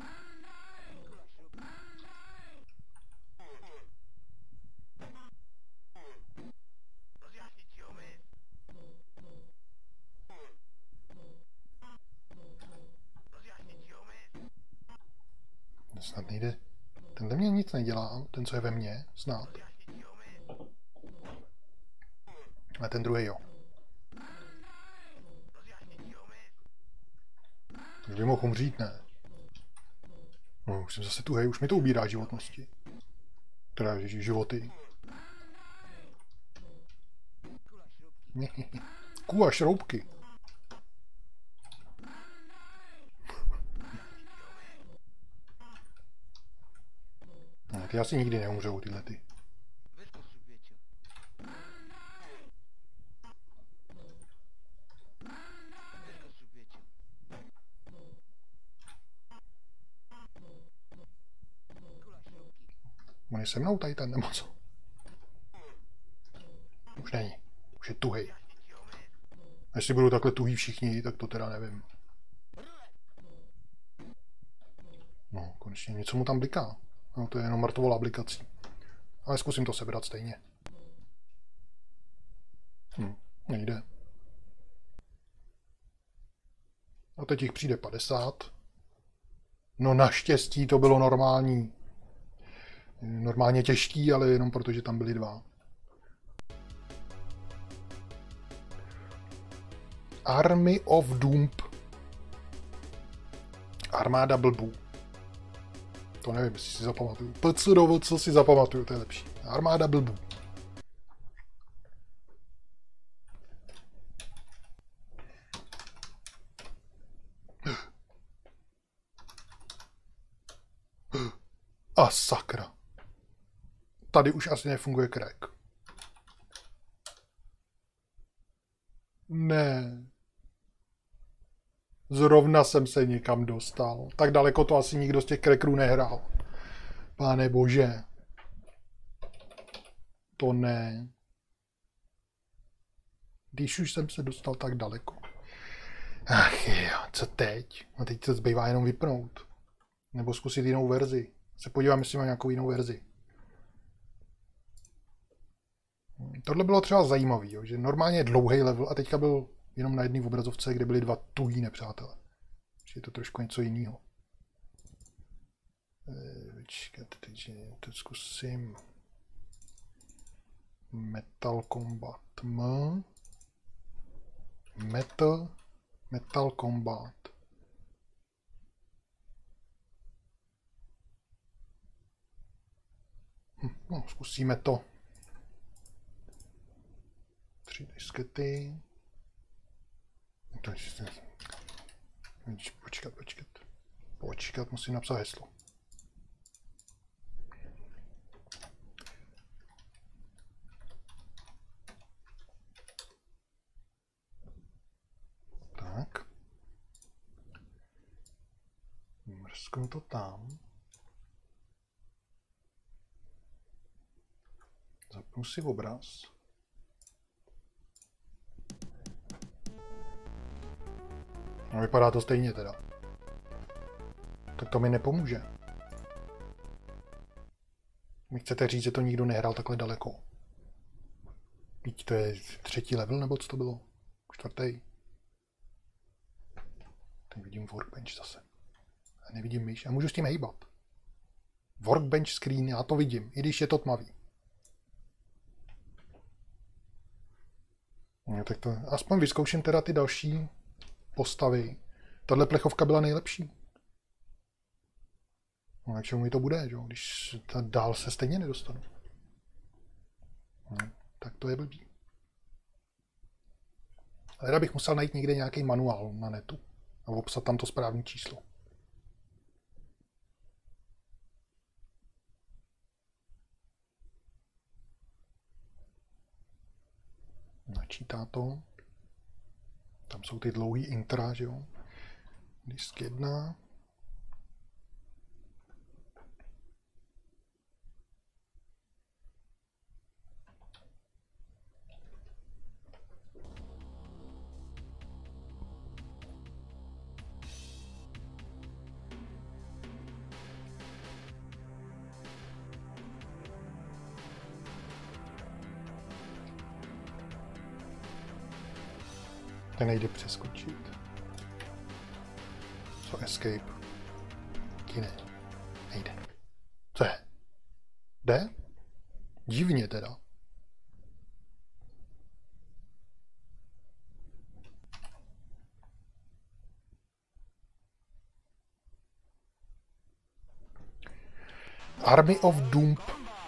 Speaker 1: Snad nejde. Ten mě nic nedělá, ten, co je ve mně, snad. A ten druhý, jo. Už by mohl umřít, ne? No, už jsem zase tuhej, už mi to ubírá životnosti. Teda životy. Ků a šroubky. No, ty asi nikdy neumřou, tyhle ty. On je se mnou tady ten nebo co? Už není. Už je tuhej. A jestli budou takhle tuhý všichni, tak to teda nevím. No, konečně něco mu tam bliká. No, to je jenom mrtvola aplikací. Ale zkusím to sebrat stejně. Hm, nejde. A teď jich přijde padesát. No naštěstí to bylo normální. Normálně těžký, ale jenom protože tam byli dva. Army of Doom. Armáda blbů. To nevím, jestli si zapamatuju. P C D V, co si zapamatuju, to je lepší. Armáda blbů. A sakra. Tady už asi nefunguje crack. Ne. Zrovna jsem se někam dostal. Tak daleko to asi nikdo z těch crackerů nehrál. Pane bože. To ne. Když už jsem se dostal tak daleko. Ach jo, co teď? A teď se zbývá jenom vypnout. Nebo zkusit jinou verzi. Se podívám, jestli mám nějakou jinou verzi. Tohle bylo třeba zajímavý, jo, že normálně je dlouhý level a teďka byl jenom na jedné obrazovce, kde byly dva tuhý nepřátelé. Je to trošku něco jiného. Počkat, teď to zkusím. Metal Combat. M. Metal. Metal Combat. Hm, no, zkusíme to. Tři diskety. Počkat, počkat. Počkat, musím napsat heslo. Tak. Mrsknu to tam. Zapnu si obraz. No, vypadá to stejně teda. Tak to mi nepomůže. Mi chcete říct, že to nikdo nehrál takhle daleko. Víte, to je třetí level, nebo co to bylo? Čtvrtý. Teď vidím workbench zase. A nevidím myš. A můžu s tím hejbat. Workbench screen, já to vidím, i když je to tmavý. No, tak to aspoň vyzkouším teda ty další postavy. Tahle plechovka byla nejlepší. No a k čemu mi to bude, že? Když ta dál se stejně nedostanu. No, tak to je blbý. Leda bych musel najít někde nějaký manuál na netu a obsat tam to správné číslo. Načítá to. Tam jsou ty dlouhý intra, že jo. Disk jedna. Ten nejde přeskočit. Co escape? Taky ne. Nejde. Co je? Jde? Divně teda. Army of Doom.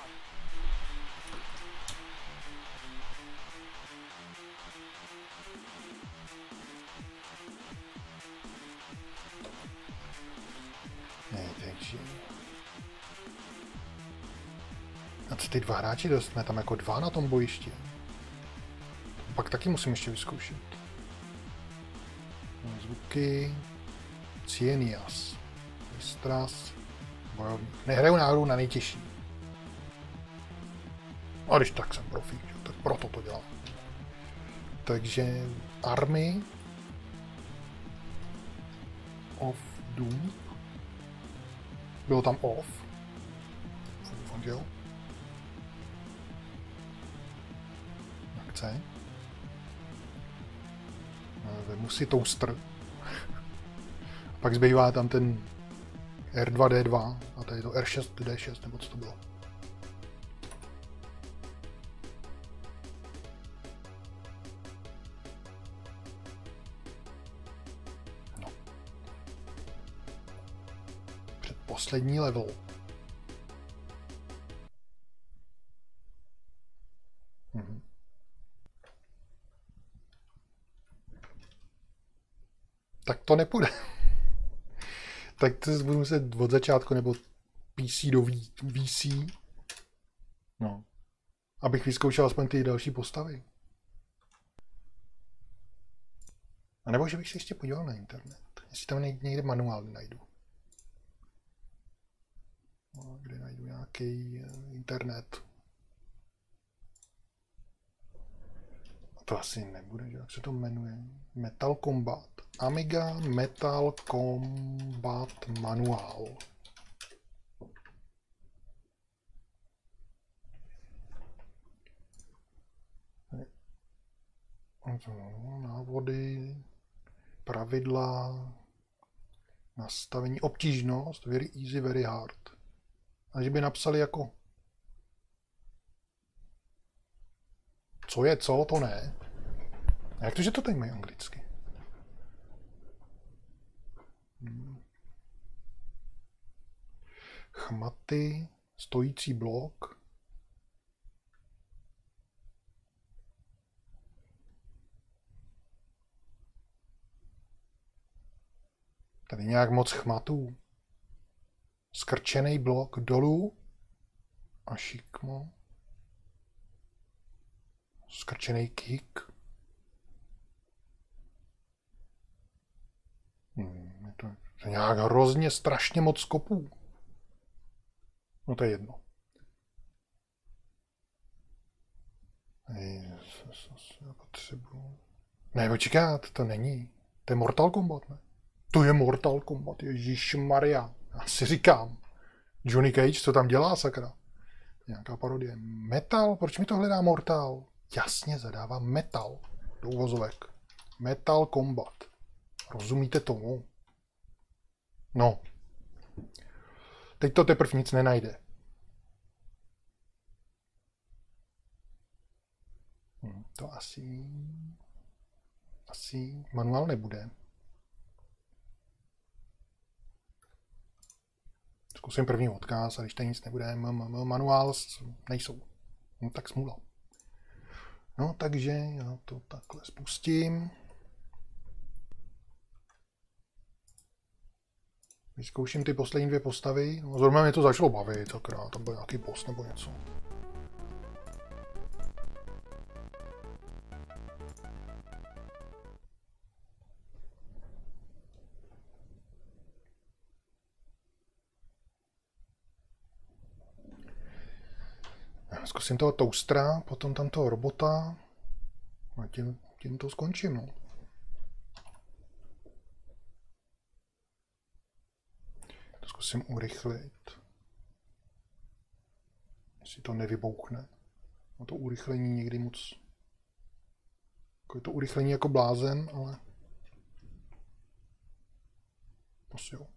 Speaker 1: Ty dva hráči dost, jsme tam jako dva na tom bojišti. Pak taky musím ještě vyzkoušet. Zvuky. Cienias. Mistras. Bojovník. Nehraju náhodou na nejtěžší. A když tak jsem profík, tak proto to dělám. Takže Army of Doom. Bylo tam off. Fakt jo. Akce. Vemu si toaster. Pak zbývá tam ten R dva D dva a tady to R šest D šest, nebo co to bylo. No. Předposlední level. Mhm. Tak to nepůjde. Tak to budu muset od začátku, nebo P C do V C. No. Abych vyzkoušel aspoň ty další postavy. A nebo že bych se ještě podíval na internet. Jestli tam někde manuál najdu. No, kde najdu nějaký internet. To asi nebude, že? Jak se to jmenuje? Metal Combat. Amiga Metal Combat Manuál. Návody, pravidla, nastavení, obtížnost, very easy, very hard. A že by napsali jako co je co, to ne. A jak to, že to tady mají anglicky? Hmm. Chmaty, stojící blok. Tady nějak moc chmatů. Skrčený blok dolů a šikmo. Skrčený kick. Hmm, je to, to je nějak hrozně strašně moc skopů. No to je jedno. Já potřebuji... Ne, počkat, to není. To je Mortal Kombat, ne? To je Mortal Kombat, ježišmarja. Já si říkám. Johnny Cage, co tam dělá, sakra? Nějaká parodie. Metal? Proč mi to hledá Mortal? Jasně, zadává Metal do uvozovek. Metal Combat. Rozumíte tomu? No. Teď to teprve nic nenajde. Hm, to asi... Asi manuál nebude. Zkusím první odkaz a když tady nic nebude, manuál nejsou. No tak smůla. No takže já to takhle spustím. Vyzkouším ty poslední dvě postavy. No, zrovna mě to začalo bavit, akorát tam byl nějaký boss nebo něco. Zkusím toho toastera, potom tam toho robota a tím, tím to skončím. No. To zkusím urychlit. Jestli to nevybouchne. No to urychlení někdy moc... Jako je to urychlení jako blázen, ale... Asi jo.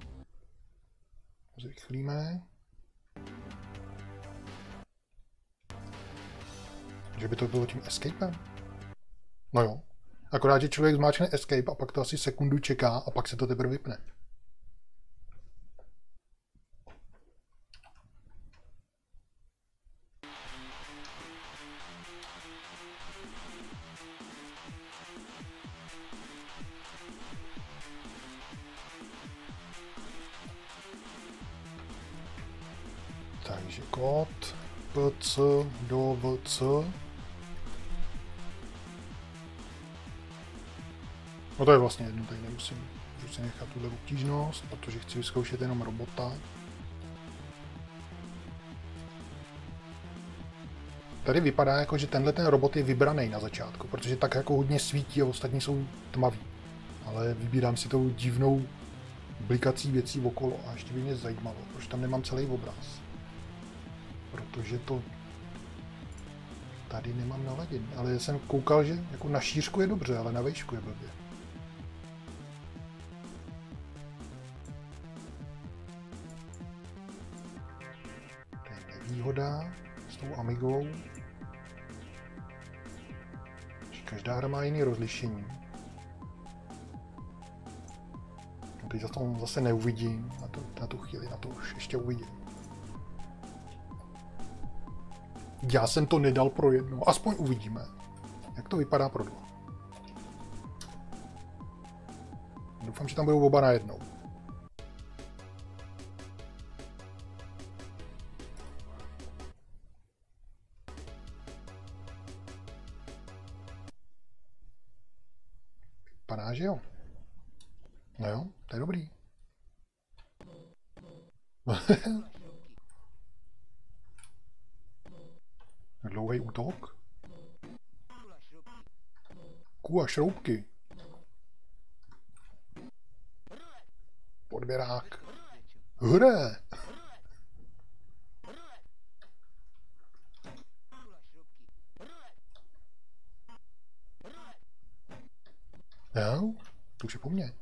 Speaker 1: Zrychlíme. Že by to bylo tím escapem? No jo. Akorát, že člověk zmáčkne escape a pak to asi sekundu čeká a pak se to teprve vypne. Takže kód P C do V C. No to je vlastně jedno, tady nemusím. Můžu si nechat tuhle obtížnost, protože chci vyzkoušet jenom robota. Tady vypadá jako, že tenhle ten robot je vybraný na začátku, protože tak jako hodně svítí a ostatní jsou tmaví. Ale vybírám si tou divnou blikací věcí okolo a ještě by mě zajímalo, proč tam nemám celý obraz. Protože to tady nemám naladěný, ale jsem koukal, že jako na šířku je dobře, ale na vejšku je blbě. To je nevýhoda s tou Amigou. Každá hra má jiný rozlišení. No teď zase, zase neuvidím, na, to, na tu chvíli, na to už ještě uvidím. Já jsem to nedal pro jedno, aspoň uvidíme, jak to vypadá pro dva. Doufám, že tam budou oba najednou. Vypadá, že jo. No jo, to je dobrý. Dlouhý útok. Ků a šroubky. Podběrák. Huré! Jo, to už je po mně.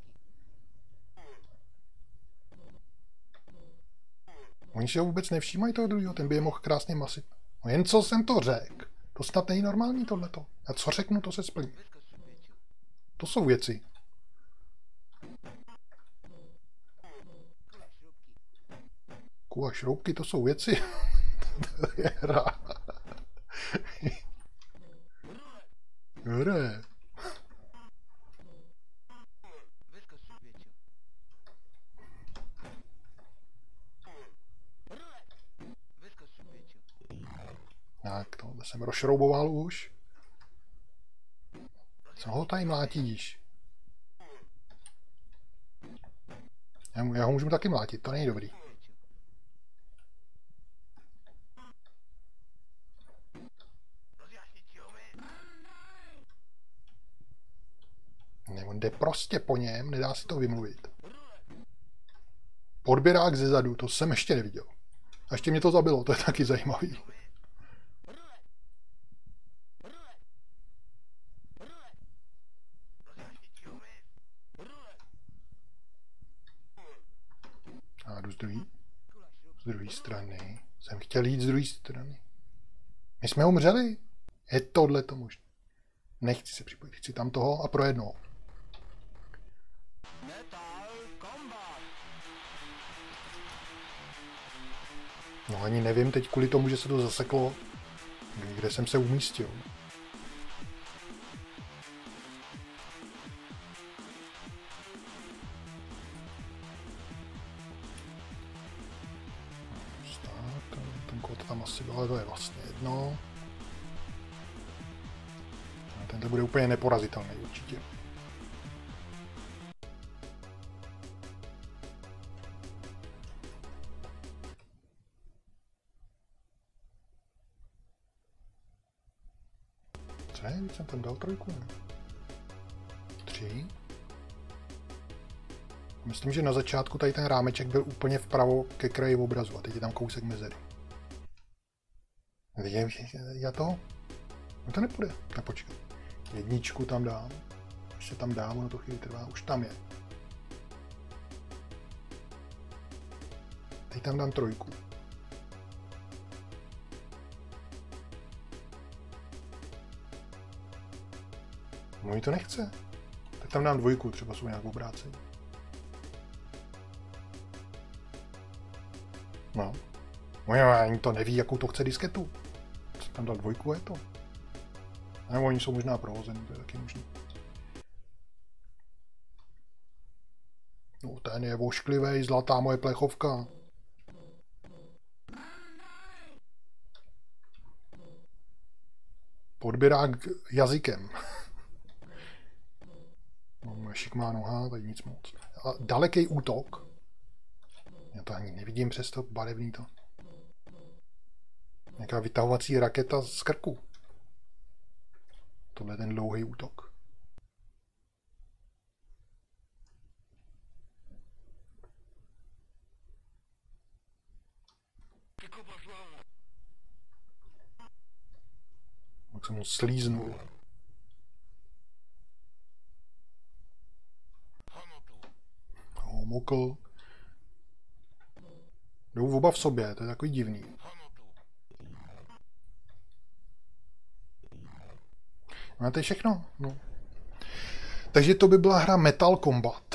Speaker 1: Oni si ho vůbec nevšímají toho druhého, ten by je mohl krásně masit. No jen co jsem to řekl. To snad není normální tohleto. A co řeknu, to se splní. To jsou věci. Ků a šroubky, to jsou věci. To je hra. Hra. Tak, tohle jsem rozšrouboval už. Co ho tady mlátíš? Já, já ho můžu taky mlátit, to není dobrý. Ne, on jde prostě po něm, nedá si to vymluvit. Podběrák ze zadu, to jsem ještě neviděl. A ještě mě to zabilo, to je taky zajímavý. A jdu z druhé z druhé strany. Jsem chtěl jít z druhé strany. My jsme umřeli. Je tohle to možné. Nechci se připojit, chci tam toho a pro jednoho. No ani nevím teď kvůli tomu, že se to zaseklo, kde jsem se umístil. Ten kód tam asi byl, ale to je vlastně jedno. Tenhle bude úplně neporazitelný určitě. Co je? Když jsem tam dal trojku, ne? Tři. Myslím, že na začátku tady ten rámeček byl úplně vpravo ke kraji obrazu a teď je tam kousek mezery. Vidím, já to? No to nepůjde. Tak počkej. Jedničku tam dám. Když se tam dám, ono to chvíli trvá. Už tam je. Teď tam dám trojku. No mi to nechce. Tak tam dám dvojku, třeba jsou nějakou obrácení. No. No ani to neví, jakou to chce disketu. Co tam dal dvojku, je to. Nebo oni jsou možná prohozený, to je taky možný. No ten je vošklivej, zlatá moje plechovka. Podběrák jazykem. No, moje šikmá noha, tady nic moc. A daleký útok. Já to ani nevidím přes to barevný to. Nějaká vytahovací raketa z krku. Tohle je ten dlouhý útok. Tak jsem ho slíznul. Ho mokl. Jdou oba v sobě, to je takový divný. No a to je všechno. No. Takže to by byla hra Metal Combat.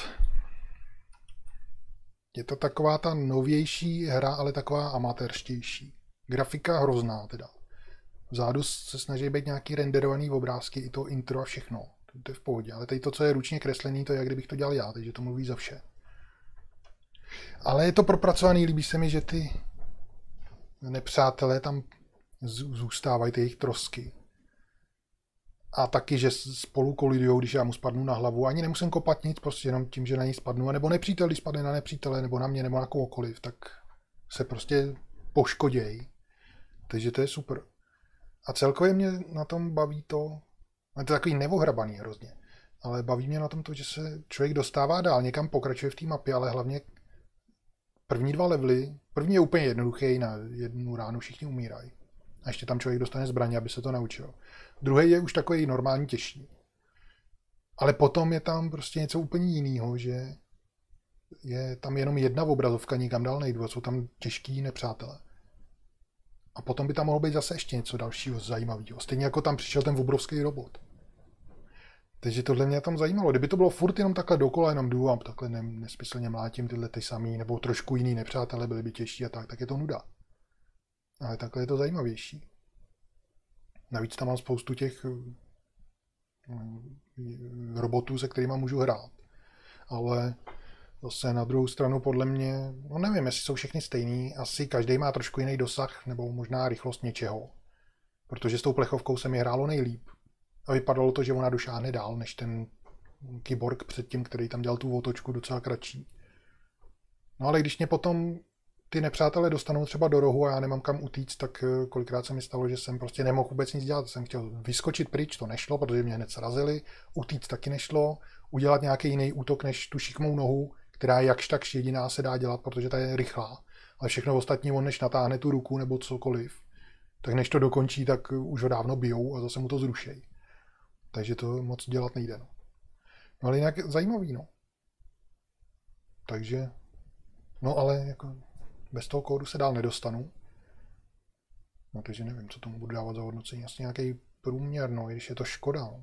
Speaker 1: Je to taková ta novější hra, ale taková amatérštější. Grafika hrozná teda. Vzadu se snaží být nějaký renderovaný obrázky, i to intro a všechno. To je v pohodě, ale tady to, co je ručně kreslený, to je, jak kdybych to dělal já, takže to mluví za vše. Ale je to propracovaný, líbí se mi, že ty nepřátelé tam zůstávají, ty jejich trosky. A taky, že spolu kolidujou, když já mu spadnu na hlavu. Ani nemusím kopat nic, prostě jenom tím, že na ní spadnu. A nebo nepřítel, když spadne na nepřítele, nebo na mě, nebo na kohokoliv, tak se prostě poškodějí. Takže to je super. A celkově mě na tom baví to, je to takový nevohrabaný hrozně, ale baví mě na tom to, že se člověk dostává dál, někam pokračuje v té mapě, ale hlavně první dva levely, první je úplně jednoduchý, na jednu ránu všichni umírají. A ještě tam člověk dostane zbraně, aby se to naučil. Druhý je už takový normální těžší. Ale potom je tam prostě něco úplně jiného, že je tam jenom jedna obrazovka, nikam dál nejdu a jsou tam těžký nepřátelé. A potom by tam mohlo být zase ještě něco dalšího zajímavého. Stejně jako tam přišel ten obrovský robot. Takže tohle mě tam zajímalo. Kdyby to bylo furt jenom takhle dokola, jenom jdu a takhle nesmyslně mlátím tyhle ty samý, nebo trošku jiný nepřátelé byli by těžší a tak, tak je to nuda. Ale takhle je to zajímavější. Navíc tam mám spoustu těch robotů, se kterými můžu hrát. Ale zase na druhou stranu podle mě, no nevím, jestli jsou všechny stejný, asi každý má trošku jiný dosah, nebo možná rychlost něčeho. Protože s tou plechovkou se mi hrálo nejlíp. A vypadalo to, že ona došáhne dál, než ten kyborg předtím, který tam dělal tu otočku docela kratší. No ale když mě potom ty nepřátelé dostanou třeba do rohu a já nemám kam utíct, tak kolikrát se mi stalo, že jsem prostě nemohl vůbec nic dělat. Jsem chtěl vyskočit pryč, to nešlo, protože mě hned srazili, utíct taky nešlo, udělat nějaký jiný útok než tu šikmou nohu, která jakž takž jediná se dá dělat, protože ta je rychlá. Ale všechno ostatní, on než natáhne tu ruku nebo cokoliv, tak než to dokončí, tak už ho dávno bijou a zase mu to zrušejí. Takže to moc dělat nejde. No, no ale jinak zajímavý, no. Takže, no ale jako bez toho kódu se dál nedostanu. No takže nevím, co tomu budu dávat za hodnocení. Asi nějaký průměr, no, i když je to škoda. No.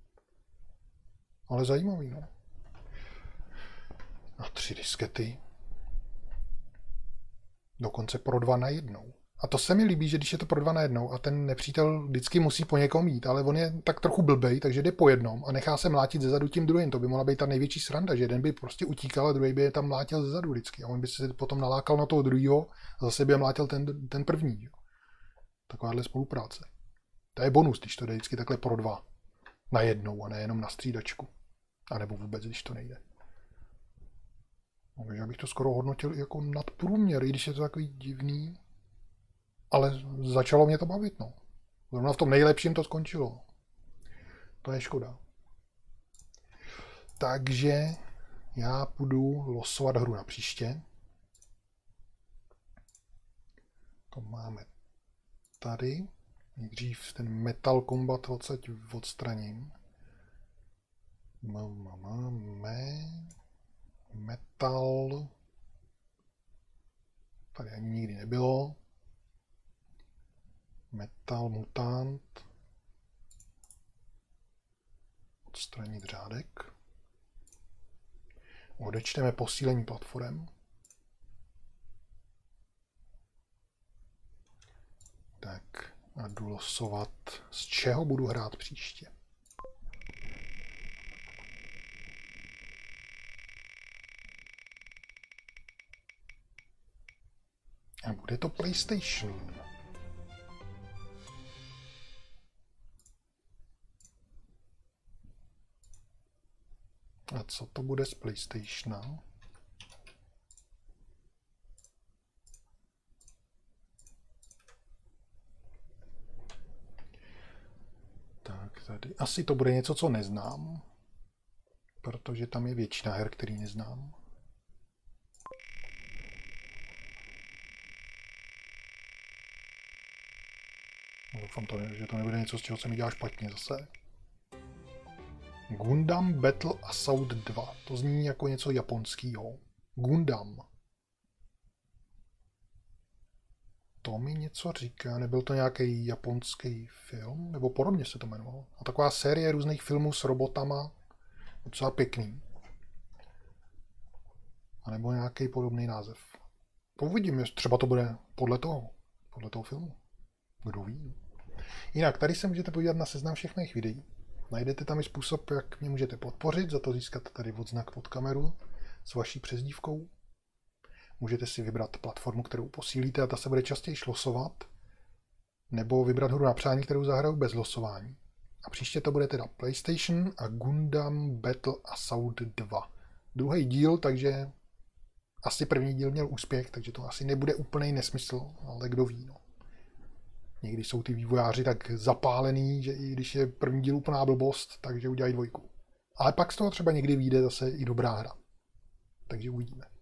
Speaker 1: Ale zajímavý, no. Na tři diskety. Dokonce pro dva na jednou. A to se mi líbí, že když je to pro dva na jednou a ten nepřítel vždycky musí po někom jít, ale on je tak trochu blbej, takže jde po jednom a nechá se mlátit zezadu tím druhým. To by mohla být ta největší sranda, že jeden by prostě utíkal a druhý by je tam mlátil zezadu vždycky. A on by se potom nalákal na toho druhého a zase by je mlátil ten, ten první. Jo. Takováhle spolupráce. To je bonus, když to jde vždycky takhle pro dva na jednou a ne jenom na střídačku. A nebo vůbec, když to nejde. Takže já bych to skoro hodnotil jako nadprůměr, i když je to takový divný. Ale začalo mě to bavit, no. Zrovna v tom nejlepším to skončilo. To je škoda. Takže já půjdu losovat hru na příště. To máme tady. Nejdřív ten Metal Combat odsaď odstraním. Máme Metal. Tady ani nikdy nebylo. Metal Mutant. Odstranit řádek. Odečteme posílení platform. Tak a jdu losovat, z čeho budu hrát příště. A bude to PlayStation. A co to bude z PlayStationa? Tak tady. Asi to bude něco, co neznám. Protože tam je většina her, který neznám. Doufám, to, že to nebude něco, z čeho se mi dělá špatně zase. Gundam Battle Assault dva. To zní jako něco japonského. Gundam. To mi něco říká. Nebyl to nějaký japonský film? Nebo podobně se to jmenovalo. A taková série různých filmů s robotama. Docela pěkný. A nebo nějaký podobný název. Uvidím, jestli třeba to bude podle toho. Podle toho filmu. Kdo ví. Jinak, tady se můžete podívat na seznam všech mých videí. Najdete tam i způsob, jak mě můžete podpořit, za to získat tady odznak pod kameru s vaší přezdívkou. Můžete si vybrat platformu, kterou posílíte a ta se bude častěji losovat, nebo vybrat hru na přání, kterou zahraju bez losování. A příště to bude teda PlayStation a Gundam Battle Assault dva. Druhý díl, takže asi první díl měl úspěch, takže to asi nebude úplný nesmysl, ale kdo ví. No. Někdy jsou ty vývojáři tak zapálený, že i když je první díl úplná blbost, takže udělají dvojku. Ale pak z toho třeba někdy vyjde zase i dobrá hra. Takže uvidíme.